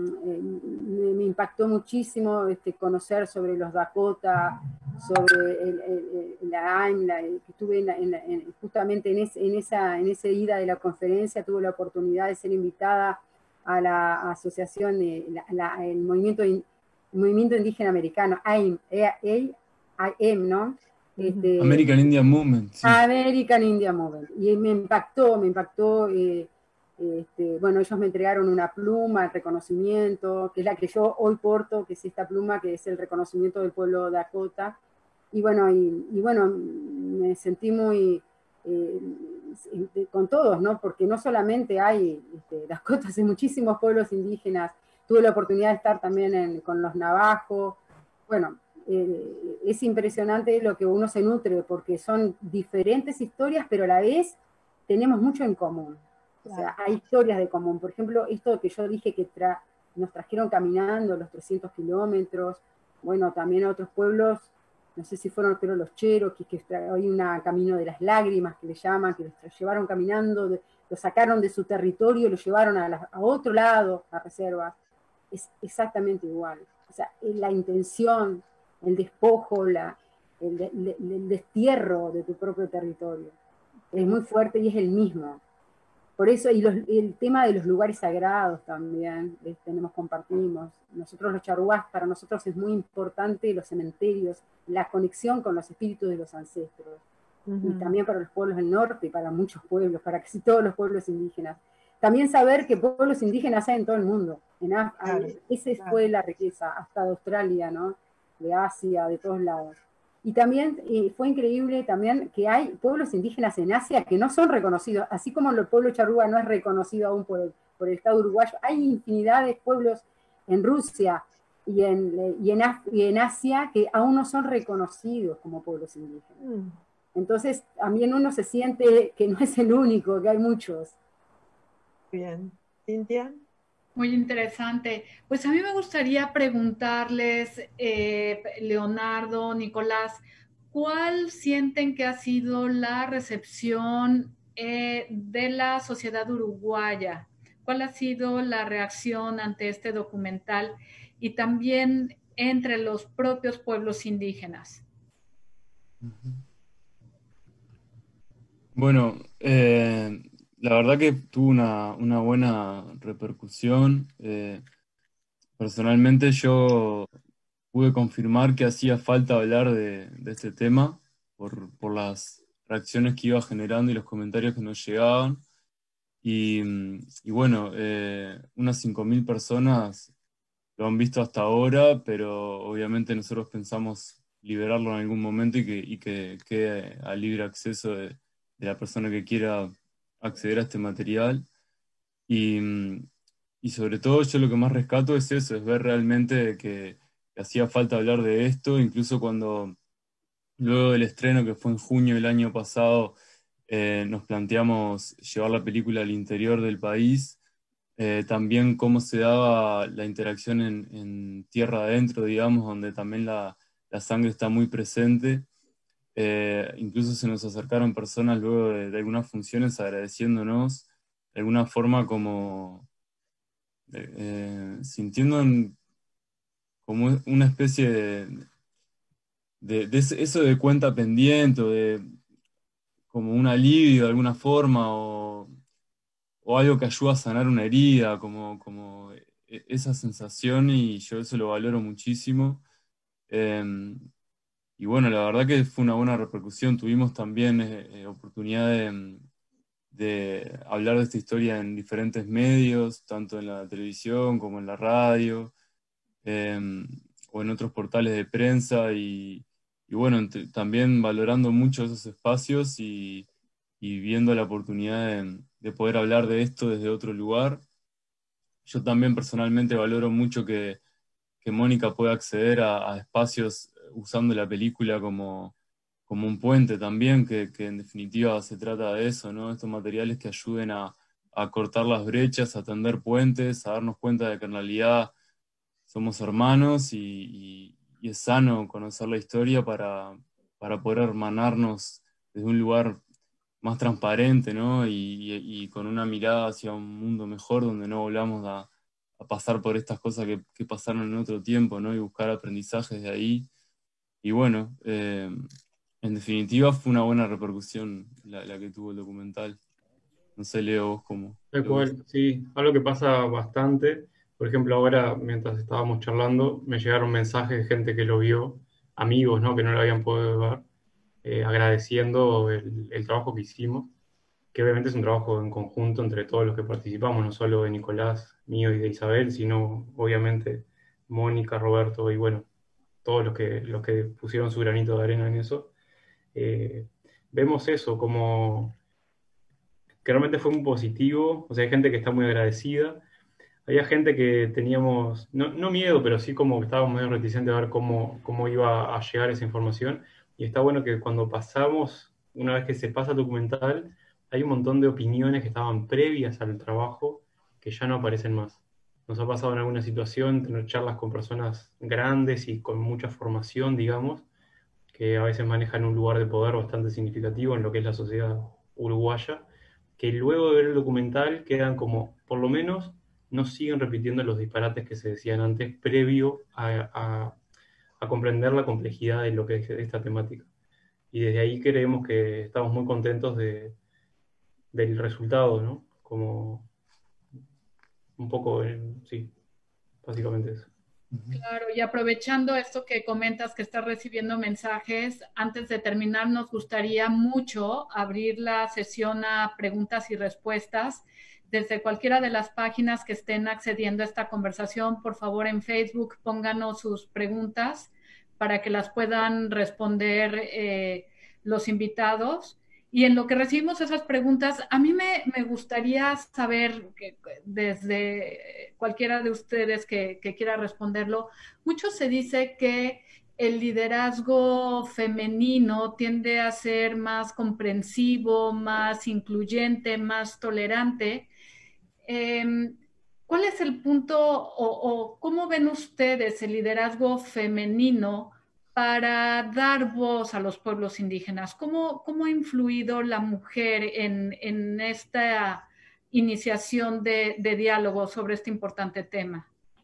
me, me impactó muchísimo este, conocer sobre los Dakota, sobre el, el, el, la A I M, la, que estuve en, en, en, justamente en, es, en, esa, en esa ida de la conferencia, tuve la oportunidad de ser invitada a la asociación, de, la, la, el, movimiento, el movimiento indígena americano, A I M, A I M, ¿no? Este, American Indian Movement. Sí. American Indian Movement. Y me impactó, me impactó... Eh, Este, bueno, ellos me entregaron una pluma, el reconocimiento, que es la que yo hoy porto, que es esta pluma, que es el reconocimiento del pueblo Dakota, y bueno, y, y bueno, me sentí muy eh, con todos, ¿no? Porque no solamente hay este, Dakotas, hay muchísimos pueblos indígenas, tuve la oportunidad de estar también en, con los navajos, bueno, eh, es impresionante lo que uno se nutre, porque son diferentes historias, pero a la vez tenemos mucho en común. O sea, hay historias de común. Por ejemplo, esto que yo dije que tra nos trajeron caminando los trescientos kilómetros, bueno, también a otros pueblos, no sé si fueron pero los Cherokees, que hay un camino de las lágrimas que le llaman, que los llevaron caminando, de, los sacaron de su territorio, los llevaron a, la, a otro lado, a reservas. Es exactamente igual. O sea, la intención, el despojo, la, el, el, el destierro de tu propio territorio. Es muy fuerte y es el mismo. Por eso, y los, el tema de los lugares sagrados también, eh, tenemos, compartimos. Nosotros los charrúas, para nosotros es muy importante los cementerios, la conexión con los espíritus de los ancestros. Uh-huh. Y también para los pueblos del norte, para muchos pueblos, para casi todos los pueblos indígenas. También saber que pueblos indígenas hay en todo el mundo. En Af- claro, esa claro. fue la riqueza, hasta de Australia, ¿no? De Asia, de todos lados. Y también eh, fue increíble también que hay pueblos indígenas en Asia que no son reconocidos, así como el pueblo charrúa no es reconocido aún por el, por el Estado uruguayo, hay infinidad de pueblos en Rusia y en, y, en, y en Asia que aún no son reconocidos como pueblos indígenas. Mm. Entonces también uno se siente que no es el único, que hay muchos. Bien. ¿Cintia? Muy interesante. Pues a mí me gustaría preguntarles, eh, Leonardo, Nicolás, ¿cuál sienten que ha sido la recepción eh, de la sociedad uruguaya? ¿Cuál ha sido la reacción ante este documental y también entre los propios pueblos indígenas? Bueno, eh, la verdad que tuvo una, una buena repercusión. Eh, personalmente yo pude confirmar que hacía falta hablar de, de este tema por, por las reacciones que iba generando y los comentarios que nos llegaban. Y, y bueno, eh, unas cinco mil personas lo han visto hasta ahora, pero obviamente nosotros pensamos liberarlo en algún momento y que, y que quede a libre acceso de, de la persona que quiera acceder a este material. Y, y sobre todo yo lo que más rescato es eso, es ver realmente que, que hacía falta hablar de esto, incluso cuando luego del estreno que fue en junio del año pasado, eh, nos planteamos llevar la película al interior del país. Eh, también cómo se daba la interacción en, en tierra adentro, digamos, donde también la, la sangre está muy presente. Eh, incluso se nos acercaron personas luego de, de algunas funciones agradeciéndonos, de alguna forma como eh, eh, sintiendo en- como una especie de, de- de ese- eso de cuenta pendiente, o de como un alivio de alguna forma, o, o algo que ayuda a sanar una herida, como, como e- esa sensación, y yo eso lo valoro muchísimo. Eh, y bueno, la verdad que fue una buena repercusión. Tuvimos también eh, eh, oportunidad de, de hablar de esta historia en diferentes medios, tanto en la televisión como en la radio, eh, o en otros portales de prensa, y, y bueno, entre- también valorando mucho esos espacios y, y viendo la oportunidad de, de poder hablar de esto desde otro lugar. Yo también personalmente valoro mucho que, que Mónica pueda acceder a, a espacios usando la película como, como un puente también, que, que en definitiva se trata de eso, ¿no? Estos materiales que ayuden a, a cortar las brechas, a tender puentes, a darnos cuenta de que en realidad somos hermanos, y, y- y es sano conocer la historia para, para poder hermanarnos desde un lugar más transparente, ¿no? Y, y- y con una mirada hacia un mundo mejor donde no volvamos a, a pasar por estas cosas que, que pasaron en otro tiempo, ¿no? Y buscar aprendizajes de ahí. Y bueno, eh, en definitiva fue una buena repercusión la, la que tuvo el documental. No sé, Leo, vos cómo Tal lo ves. cual, sí. Algo que pasa bastante, por ejemplo, ahora mientras estábamos charlando, me llegaron mensajes de gente que lo vio, amigos, ¿no? Que no lo habían podido ver, eh, agradeciendo el, el trabajo que hicimos, que obviamente es un trabajo en conjunto entre todos los que participamos, no solo de Nicolás, mío y de Isabel, sino obviamente Mónica, Roberto y bueno, todos los que, los que pusieron su granito de arena en eso. Eh, Vemos eso como que realmente fue muy positivo, o sea, hay gente que está muy agradecida. Había gente que teníamos, no, no miedo, pero sí como que estábamos medio reticentes a ver cómo, cómo iba a llegar esa información. Y está bueno que cuando pasamos, una vez que se pasa el documental, hay un montón de opiniones que estaban previas al trabajo que ya no aparecen más. Nos ha pasado en alguna situación tener charlas con personas grandes y con mucha formación, digamos, que a veces manejan un lugar de poder bastante significativo en lo que es la sociedad uruguaya, que luego de ver el documental quedan como, por lo menos, no siguen repitiendo los disparates que se decían antes previo a, a- a comprender la complejidad de lo que es esta temática. Y desde ahí creemos que estamos muy contentos de, del resultado, ¿no? Como un poco, eh, sí, básicamente eso. Claro, y aprovechando esto que comentas que estás recibiendo mensajes, antes de terminar nos gustaría mucho abrir la sesión a preguntas y respuestas desde cualquiera de las páginas que estén accediendo a esta conversación. Por favor, en Facebook pónganos sus preguntas para que las puedan responder eh, los invitados. Y en lo que recibimos esas preguntas, a mí me, me gustaría saber, que, desde cualquiera de ustedes que, que quiera responderlo, mucho se dice que el liderazgo femenino tiende a ser más comprensivo, más incluyente, más tolerante. Eh, ¿Cuál es el punto o, o cómo ven ustedes el liderazgo femenino para dar voz a los pueblos indígenas? ¿Cómo, cómo ha influido la mujer en, en esta iniciación de, de diálogo sobre este importante tema?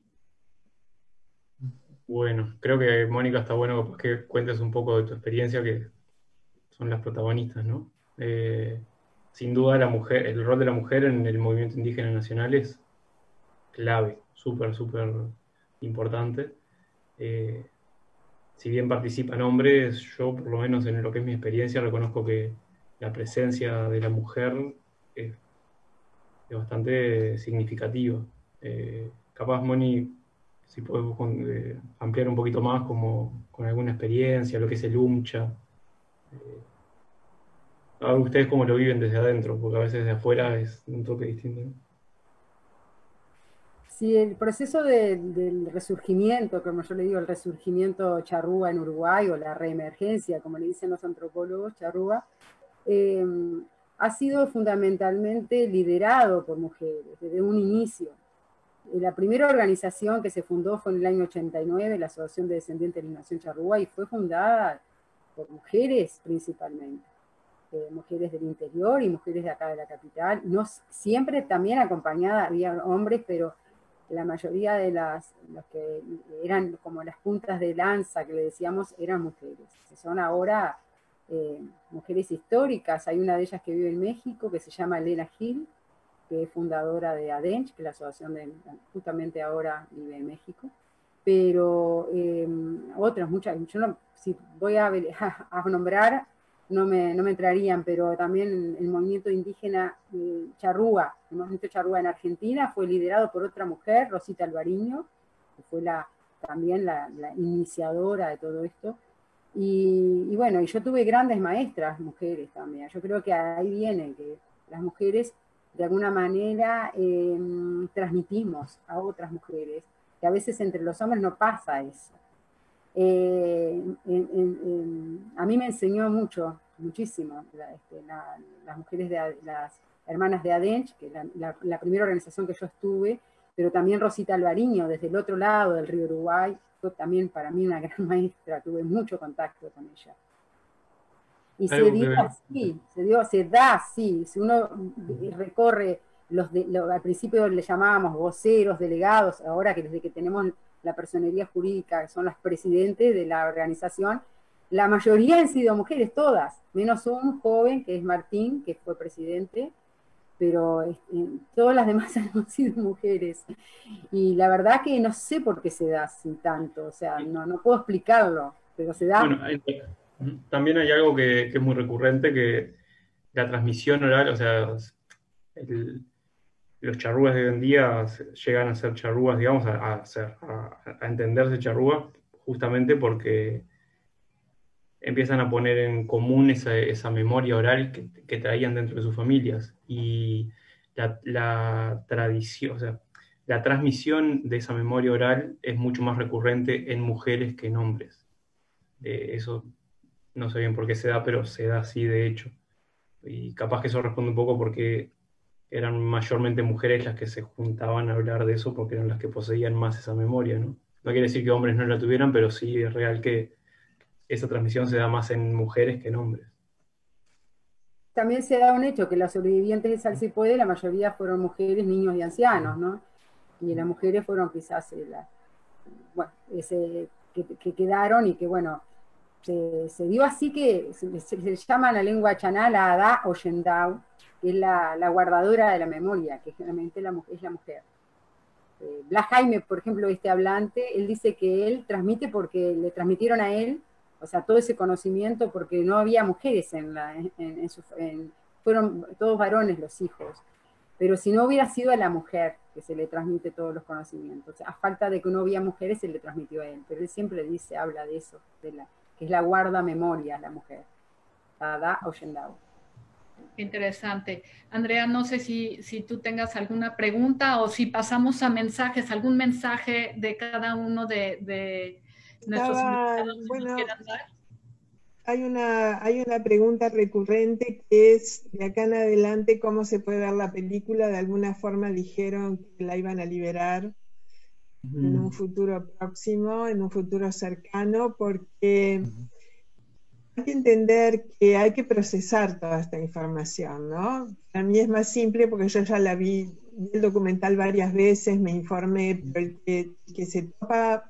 Bueno, creo que Mónica está bueno que cuentes un poco de tu experiencia, que son las protagonistas, ¿no? Eh, sin duda la mujer, el rol de la mujer en el movimiento indígena nacional es clave, súper, súper importante. Eh, si bien participan hombres, yo por lo menos en lo que es mi experiencia reconozco que la presencia de la mujer es, es bastante significativa. Eh, capaz, Moni, si podemos eh, ampliar un poquito más como con alguna experiencia, lo que es el UMCHA. Eh, a ver ustedes cómo lo viven desde adentro, porque a veces de afuera es un toque distinto, ¿no? Sí, el proceso de, del resurgimiento, como yo le digo, el resurgimiento charrúa en Uruguay, o la reemergencia, como le dicen los antropólogos, charrúa, eh, ha sido fundamentalmente liderado por mujeres, desde un inicio. La primera organización que se fundó fue en el año ochenta y nueve, la Asociación de Descendientes de la Nación Charrúa, y fue fundada por mujeres principalmente. Eh, mujeres del interior y mujeres de acá de la capital, no, siempre también acompañada, había hombres, pero la mayoría de las los que eran como las puntas de lanza que le decíamos eran mujeres. Son ahora eh, mujeres históricas. Hay una de ellas que vive en México que se llama Elena Gil, que es fundadora de ADENCH, que es la asociación de, justamente ahora vive en México. Pero eh, otras, muchas, yo no, si voy a, a, a nombrar, no me, no me entrarían, pero también el movimiento indígena eh, charrúa, el movimiento charrúa en Argentina fue liderado por otra mujer, Rosita Alvariño, que fue la, también la, la iniciadora de todo esto. Y, y bueno, y yo tuve grandes maestras mujeres también. Yo creo que ahí viene que las mujeres de alguna manera eh, transmitimos a otras mujeres, que a veces entre los hombres no pasa eso. Eh, en, en, en, a mí me enseñó mucho, muchísimo, la, este, la, las mujeres, de las hermanas de ADENCH, que es la, la, la primera organización que yo estuve, pero también Rosita Alvariño, desde el otro lado del río Uruguay, fue también para mí una gran maestra, tuve mucho contacto con ella. Y se dio así, se dio, se da así, si uno recorre, los de, lo, al principio le llamábamos voceros, delegados, ahora que desde que tenemos la personería jurídica, que son las presidentes de la organización, la mayoría han sido mujeres, todas, menos un joven que es Martín, que fue presidente, pero este, todas las demás han sido mujeres. Y la verdad que no sé por qué se da así tanto, o sea, no, no puedo explicarlo, pero se da. Bueno, también hay algo que, que es muy recurrente, que la transmisión oral, o sea, el, los charrúas de hoy en día llegan a ser charrúas, digamos, a, a, ser, a, a entenderse charrúas justamente porque empiezan a poner en común esa, esa memoria oral que, que traían dentro de sus familias. Y la, la tradición, o sea, la transmisión de esa memoria oral es mucho más recurrente en mujeres que en hombres. Eh, eso no sé bien por qué se da, pero se da así de hecho. Y capaz que eso responde un poco porque eran mayormente mujeres las que se juntaban a hablar de eso porque eran las que poseían más esa memoria, ¿no? No quiere decir que hombres no la tuvieran, pero sí es real que esa transmisión se da más en mujeres que en hombres. También se da un hecho que los sobrevivientes de Sal Si Puede, la mayoría fueron mujeres, niños y ancianos, ¿no? Y las mujeres fueron quizás, la, bueno, ese, que, que quedaron y que, bueno, se, se dio así que se, se, se llama en la lengua chaná la Adá Oyendau, que es la, la guardadora de la memoria, que generalmente la, es la mujer. Eh, Blas Jaime, por ejemplo, este hablante, él dice que él transmite porque le transmitieron a él, o sea, todo ese conocimiento, porque no había mujeres en la, en, en su, en, fueron todos varones los hijos, pero si no hubiera sido a la mujer que se le transmite todos los conocimientos, a falta de que no había mujeres se le transmitió a él, pero él siempre dice, habla de eso, de la, que es la guarda memoria, la mujer, Adá Oyendau. Interesante. Andrea, no sé si, si tú tengas alguna pregunta o si pasamos a mensajes, algún mensaje de cada uno de, de nuestros Estaba, invitados que bueno, nos quieran dar. Hay una, hay una pregunta recurrente que es, de acá en adelante, ¿cómo se puede ver la película? De alguna forma dijeron que la iban a liberar Mm. en un futuro próximo, en un futuro cercano, porque hay que entender que hay que procesar toda esta información, ¿no? Para mí es más simple porque yo ya la vi, vi el documental varias veces, me informé, pero el que, que se topa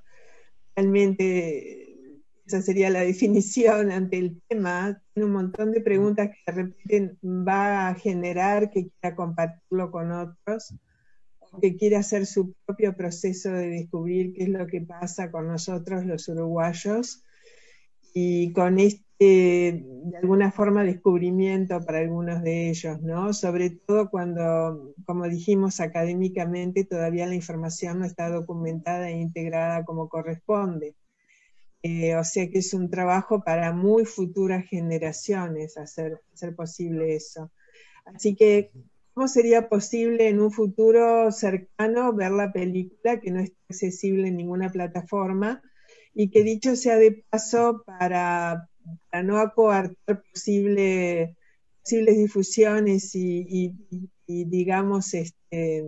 realmente, esa sería la definición ante el tema, tiene un montón de preguntas que de repente va a generar que quiera compartirlo con otros, o que quiera hacer su propio proceso de descubrir qué es lo que pasa con nosotros los uruguayos, y con este, de alguna forma, descubrimiento para algunos de ellos, ¿no? Sobre todo cuando, como dijimos, académicamente todavía la información no está documentada e integrada como corresponde. Eh, o sea que es un trabajo para muy futuras generaciones hacer, hacer posible eso. Así que, ¿cómo sería posible en un futuro cercano ver la película que no está accesible en ninguna plataforma? Y que, dicho sea de paso, para, para no acoartar posible, posibles difusiones y, y, y, y digamos, este,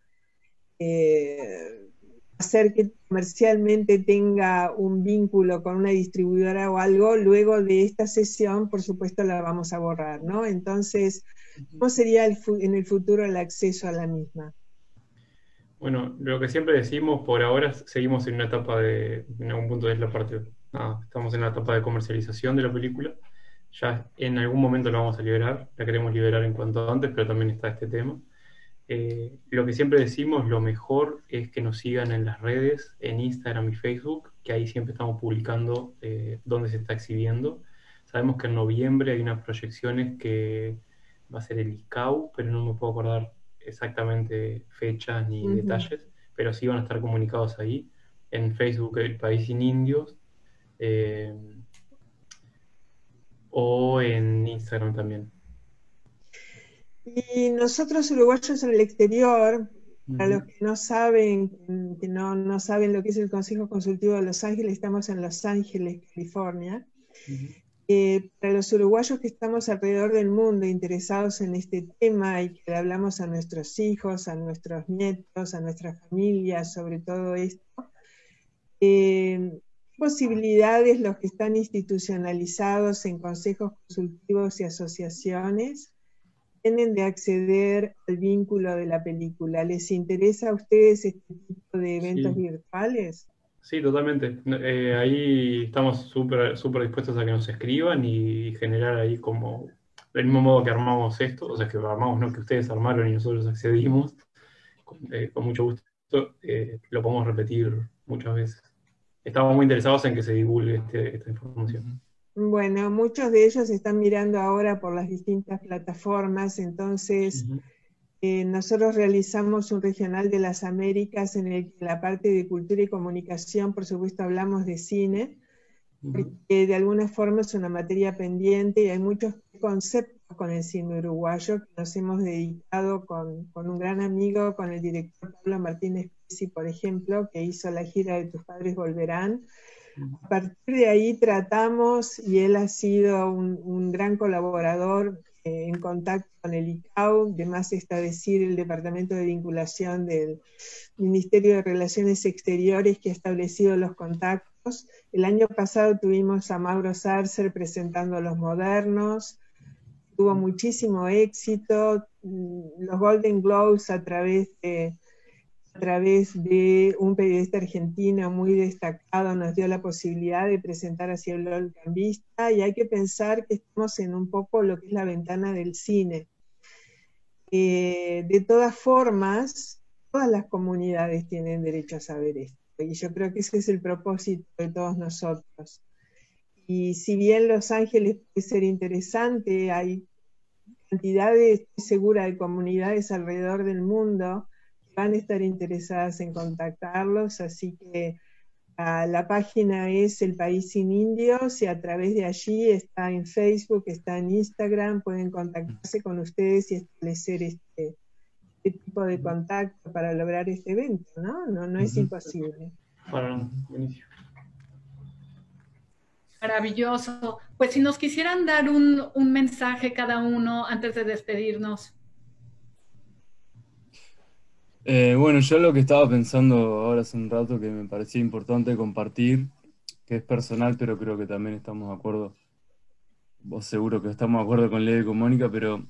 eh, hacer que comercialmente tenga un vínculo con una distribuidora o algo, luego de esta sesión, por supuesto, la vamos a borrar, ¿no? Entonces, ¿cómo sería el en el futuro el acceso a la misma? Bueno, lo que siempre decimos, por ahora seguimos en una etapa de, en algún punto es la parte, nada, estamos en la etapa de comercialización de la película. Ya en algún momento la vamos a liberar, la queremos liberar en cuanto antes, pero también está este tema. Eh, lo que siempre decimos, lo mejor es que nos sigan en las redes, en Instagram y Facebook, que ahí siempre estamos publicando eh, dónde se está exhibiendo. Sabemos que en noviembre hay unas proyecciones que va a ser el I C A U, pero no me puedo acordar exactamente fechas ni Uh-huh. detalles, pero sí van a estar comunicados ahí. En Facebook, El País Sin Indios, eh, o en Instagram también. Y nosotros uruguayos en el exterior, para Uh-huh. los que no saben, que no, no saben lo que es el Consejo Consultivo de Los Ángeles, estamos en Los Ángeles, California. Uh-huh. Eh, para los uruguayos que estamos alrededor del mundo interesados en este tema y que le hablamos a nuestros hijos, a nuestros nietos, a nuestras familias sobre todo esto, eh, posibilidades los que están institucionalizados en consejos consultivos y asociaciones tienen de acceder al vínculo de la película. ¿Les interesa a ustedes este tipo de eventos Sí. virtuales? Sí, totalmente. Eh, ahí estamos súper súper dispuestos a que nos escriban y generar ahí como, del mismo modo que armamos esto, o sea, que armamos, no que ustedes armaron y nosotros accedimos, con, eh, con mucho gusto, eh, lo podemos repetir muchas veces. Estamos muy interesados en que se divulgue este, esta información. Bueno, muchos de ellos están mirando ahora por las distintas plataformas, entonces Uh-huh. eh, nosotros realizamos un regional de las Américas en el que en la parte de cultura y comunicación, por supuesto, hablamos de cine, porque uh-huh. de alguna forma es una materia pendiente y hay muchos conceptos con el cine uruguayo que nos hemos dedicado con, con un gran amigo, con el director Pablo Martínez Pizzi, por ejemplo, que hizo la gira de Tus Padres Volverán. A partir de ahí tratamos, y él ha sido un, un gran colaborador eh, en contacto con el I C A U, de más está decir el Departamento de Vinculación del Ministerio de Relaciones Exteriores, que ha establecido los contactos. El año pasado tuvimos a Mauro Sarcer presentando Los Modernos, tuvo muchísimo éxito. Los Golden Globes, a través de a través de un periodista argentino muy destacado, nos dio la posibilidad de presentar a Cielo el Cambista, y hay que pensar que estamos en un poco lo que es la ventana del cine. Eh, de todas formas, todas las comunidades tienen derecho a saber esto, y yo creo que ese es el propósito de todos nosotros. Y si bien Los Ángeles puede ser interesante, hay cantidades, estoy segura, de comunidades alrededor del mundo que van a estar interesadas en contactarlos, así que uh, la página es El País Sin Indios, y a través de allí está en Facebook, está en Instagram, pueden contactarse con ustedes y establecer este, este tipo de contacto para lograr este evento, ¿no? No, no es imposible. Bueno, buenísimo. Maravilloso. Pues si nos quisieran dar un, un mensaje cada uno antes de despedirnos. Eh, bueno, yo lo que estaba pensando ahora hace un rato que me parecía importante compartir, que es personal, pero creo que también estamos de acuerdo, vos seguro que estamos de acuerdo con Leo y con Mónica, pero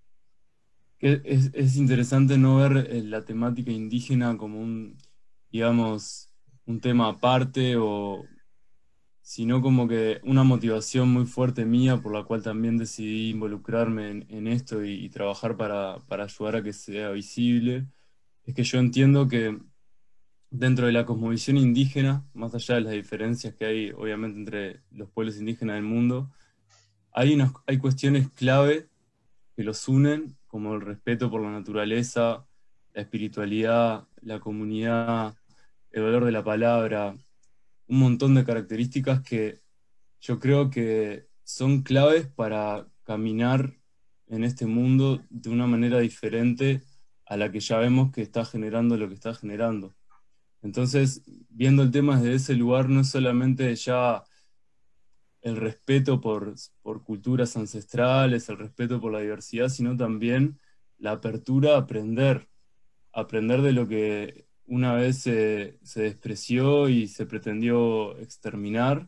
que es, es interesante no ver eh, la temática indígena como un, digamos, un tema aparte, o sino como que una motivación muy fuerte mía por la cual también decidí involucrarme en, en esto y, y trabajar para, para ayudar a que sea visible. Es que yo entiendo que dentro de la cosmovisión indígena, más allá de las diferencias que hay obviamente entre los pueblos indígenas del mundo, hay, unas, hay cuestiones clave que los unen, como el respeto por la naturaleza, la espiritualidad, la comunidad, el valor de la palabra, un montón de características que yo creo que son claves para caminar en este mundo de una manera diferente a la que ya vemos que está generando lo que está generando. Entonces, viendo el tema desde ese lugar, no es solamente ya el respeto por, por culturas ancestrales, el respeto por la diversidad, sino también la apertura a aprender, aprender de lo que una vez se, se despreció y se pretendió exterminar,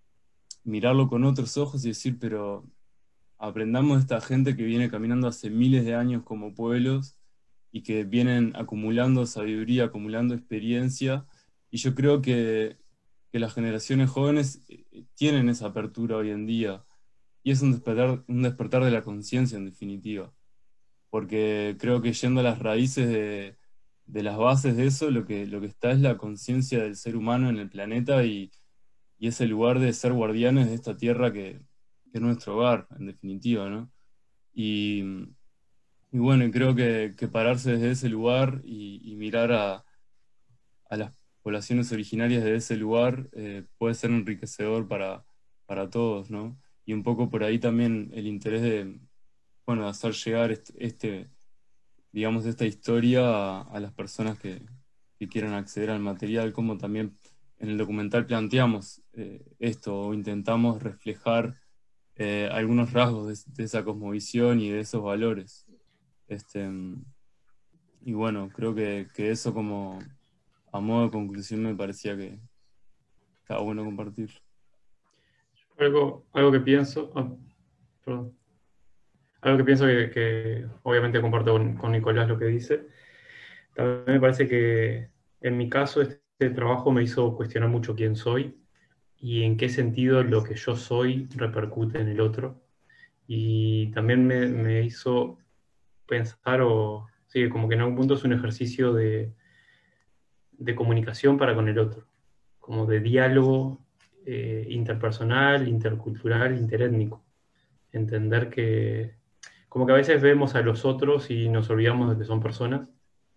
mirarlo con otros ojos y decir, pero aprendamos de esta gente que viene caminando hace miles de años como pueblos y que vienen acumulando sabiduría, acumulando experiencia, y yo creo que, que las generaciones jóvenes tienen esa apertura hoy en día, y es un despertar, un despertar de la conciencia en definitiva, porque creo que yendo a las raíces de, de las bases de eso, lo que, lo que está es la conciencia del ser humano en el planeta, y, y ese lugar de ser guardianes de esta tierra que, que es nuestro hogar, en definitiva, ¿no? Y, y bueno, creo que, que pararse desde ese lugar y, y mirar a, a las poblaciones originarias de ese lugar eh, puede ser enriquecedor para, para todos, ¿no? Y un poco por ahí también el interés de, bueno, de hacer llegar este, este digamos, esta historia a, a las personas que, que quieran acceder al material, como también en el documental planteamos eh, esto, o intentamos reflejar eh, algunos rasgos de, de esa cosmovisión y de esos valores. Este, y bueno, creo que, que eso como a modo de conclusión me parecía que estaba bueno compartir. Algo, algo que pienso, oh, perdón. Algo que pienso que, que obviamente comparto con, con Nicolás lo que dice. También me parece que en mi caso este trabajo me hizo cuestionar mucho quién soy y en qué sentido lo que yo soy repercute en el otro. Y también me, me hizo pensar, o sí, como que en algún punto es un ejercicio de, de comunicación para con el otro, como de diálogo eh, interpersonal, intercultural, interétnico. Entender que, como que a veces vemos a los otros y nos olvidamos de que son personas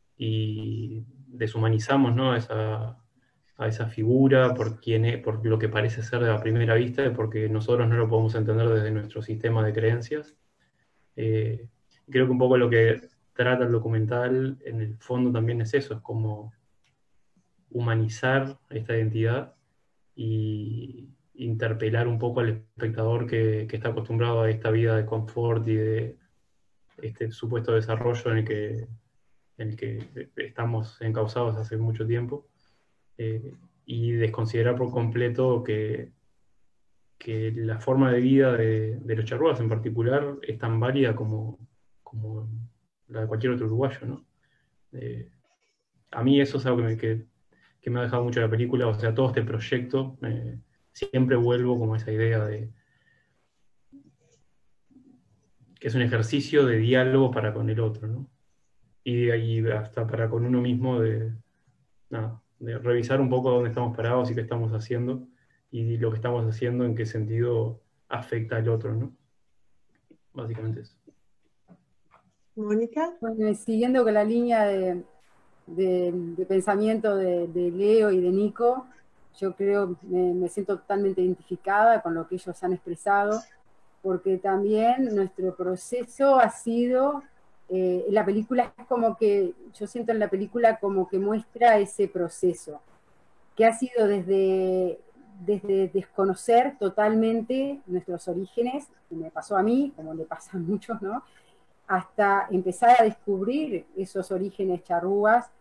y deshumanizamos, ¿no? a, esa, a esa figura por, quien es, por lo que parece ser de la primera vista, porque nosotros no lo podemos entender desde nuestro sistema de creencias. Eh, creo que un poco lo que trata el documental en el fondo también es eso, es como humanizar esta identidad y interpelar un poco al espectador que, que está acostumbrado a esta vida de confort y de este supuesto desarrollo en el que, en el que estamos encausados hace mucho tiempo, eh, y desconsiderar por completo que, que la forma de vida de, de los charrúas en particular es tan válida como, como la de cualquier otro uruguayo, ¿no? Eh, a mí eso es algo que me, que, que me ha dejado mucho la película, o sea, todo este proyecto, eh, siempre vuelvo como a esa idea de que es un ejercicio de diálogo para con el otro, ¿no? Y, y hasta para con uno mismo de, nada, de revisar un poco dónde estamos parados y qué estamos haciendo, y lo que estamos haciendo en qué sentido afecta al otro, ¿no? Básicamente eso. Mónica. Bueno, y siguiendo con la línea de, de, de pensamiento de, de Leo y de Nico, yo creo, me, me siento totalmente identificada con lo que ellos han expresado, porque también nuestro proceso ha sido, eh, la película es como que, yo siento en la película como que muestra ese proceso, que ha sido desde, desde desconocer totalmente nuestros orígenes, que me pasó a mí, como le pasa a muchos, ¿no? Hasta empezar a descubrir esos orígenes charrúas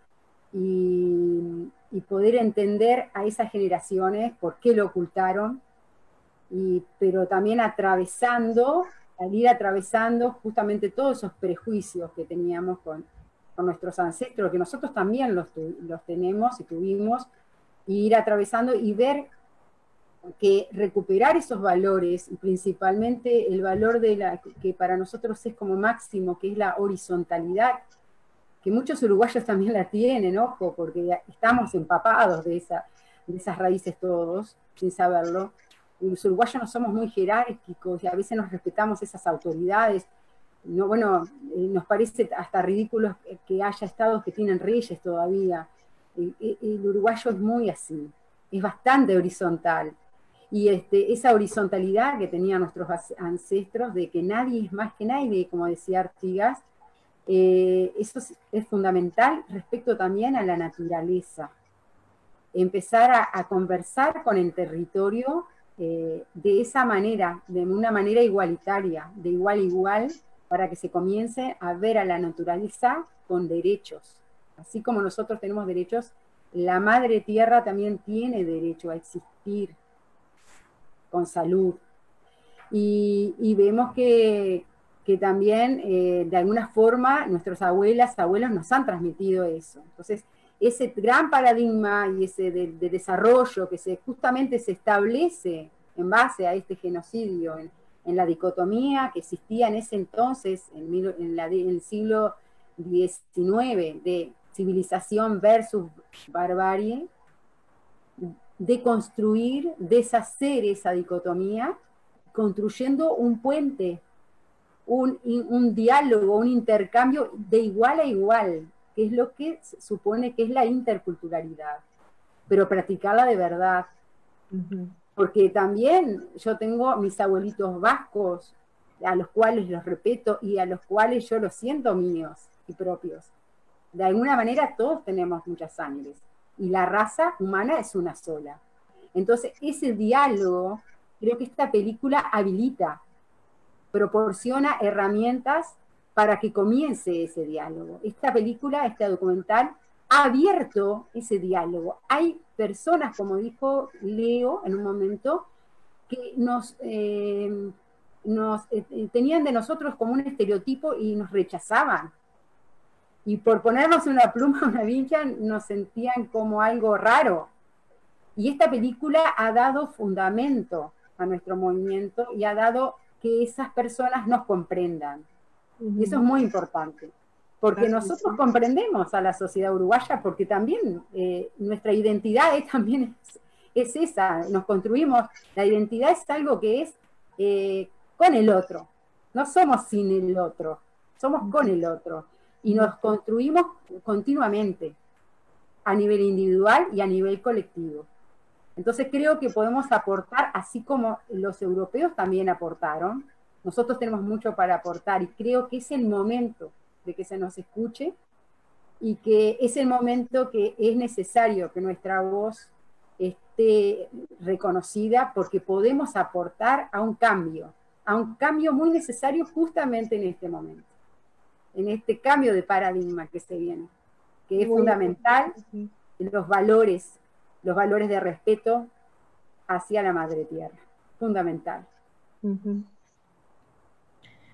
y, y poder entender a esas generaciones por qué lo ocultaron, y, pero también atravesando, al ir atravesando justamente todos esos prejuicios que teníamos con, con nuestros ancestros, que nosotros también los, los tenemos y tuvimos, y ir atravesando y ver que recuperar esos valores, y principalmente el valor de la, que para nosotros es como máximo, que es la horizontalidad, que muchos uruguayos también la tienen, ojo, porque estamos empapados de, esa, de esas raíces todos, sin saberlo. Los uruguayos no somos muy jerárquicos y a veces nos respetamos esas autoridades. No, bueno, eh, nos parece hasta ridículo que haya estados que tienen reyes todavía. El, el uruguayo es muy así, es bastante horizontal. Y este, esa horizontalidad que tenían nuestros ancestros, de que nadie es más que nadie, como decía Artigas, eh, eso es, es fundamental respecto también a la naturaleza. Empezar a, a conversar con el territorio eh, de esa manera, de una manera igualitaria, de igual a igual, para que se comience a ver a la naturaleza con derechos. Así como nosotros tenemos derechos, la madre tierra también tiene derecho a existir con salud. Y, y vemos que, que también, eh, de alguna forma, nuestras abuelas, abuelos nos han transmitido eso. Entonces, ese gran paradigma y ese de, de desarrollo que se, justamente se establece en base a este genocidio, en, en la dicotomía que existía en ese entonces, en, mil, en, la, en el siglo diecinueve, de civilización versus barbarie, de construir, deshacer esa dicotomía, construyendo un puente, un, un diálogo, un intercambio de igual a igual, que es lo que se supone que es la interculturalidad, pero practicarla de verdad. Uh-huh. Porque también yo tengo mis abuelitos vascos, a los cuales los respeto y a los cuales yo los siento míos y propios. De alguna manera todos tenemos muchas sangres, y la raza humana es una sola. Entonces ese diálogo, creo que esta película habilita, proporciona herramientas para que comience ese diálogo. Esta película, este documental, ha abierto ese diálogo. Hay personas, como dijo Leo en un momento, que nos, eh, nos eh, tenían de nosotros como un estereotipo y nos rechazaban. Y por ponernos una pluma, una vincha, nos sentían como algo raro. Y esta película ha dado fundamento a nuestro movimiento y ha dado que esas personas nos comprendan. Uh-huh. Y eso es muy importante, porque claro, nosotros sí. comprendemos a la sociedad uruguaya, porque también eh, nuestra identidad es, también es, es esa, nos construimos, la identidad es algo que es eh, con el otro, no somos sin el otro, somos uh-huh. con el otro, y nos construimos continuamente, a nivel individual y a nivel colectivo. Entonces creo que podemos aportar, así como los europeos también aportaron, nosotros tenemos mucho para aportar, y creo que es el momento de que se nos escuche, y que es el momento que es necesario que nuestra voz esté reconocida, porque podemos aportar a un cambio, a un cambio muy necesario justamente en este momento, en este cambio de paradigma que se viene, que es muy fundamental, bien. los valores, los valores de respeto hacia la madre tierra, fundamental. Uh-huh.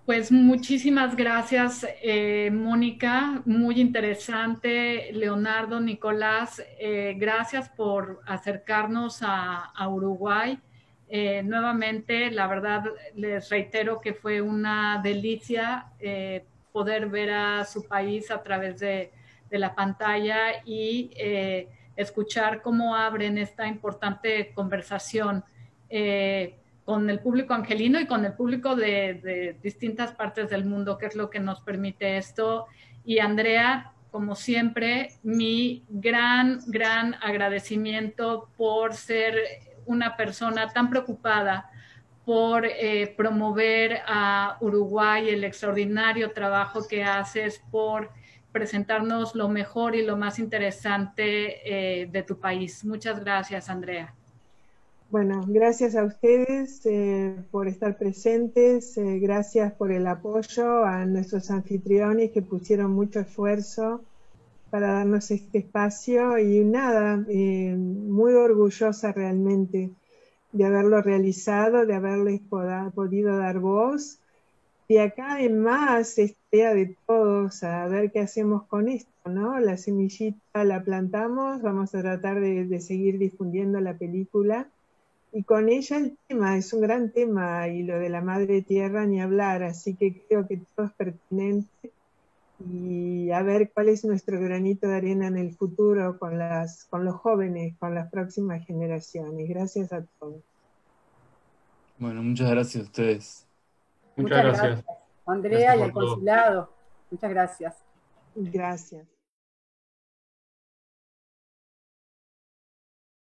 Pues muchísimas gracias, eh, Mónica, muy interesante. Leonardo, Nicolás, eh, gracias por acercarnos a, a Uruguay. Eh, nuevamente, la verdad, les reitero que fue una delicia eh, poder ver a su país a través de, de la pantalla y eh, escuchar cómo abren esta importante conversación. Eh, con el público angelino y con el público de, de, distintas partes del mundo, que es lo que nos permite esto. Y Andrea, como siempre, mi gran, gran agradecimiento por ser una persona tan preocupada por eh, promover a Uruguay, el extraordinario trabajo que haces por presentarnos lo mejor y lo más interesante eh, de tu país. Muchas gracias, Andrea. Bueno, gracias a ustedes eh, por estar presentes, eh, gracias por el apoyo a nuestros anfitriones que pusieron mucho esfuerzo para darnos este espacio y nada, eh, muy orgullosa realmente de haberlo realizado, de haberles poda, podido dar voz. Y acá en más es tarea de todos a ver qué hacemos con esto, ¿no? La semillita la plantamos, vamos a tratar de, de seguir difundiendo la película. Y con ella el tema, es un gran tema, y lo de la madre tierra ni hablar, así que creo que todo es pertinente y a ver cuál es nuestro granito de arena en el futuro con, las, con los jóvenes, con las próximas generaciones. Gracias a todos. Bueno, muchas gracias a ustedes. Muchas Muchas gracias. gracias, Andrea, Gracias y por al todo. consulado. Muchas gracias. Gracias.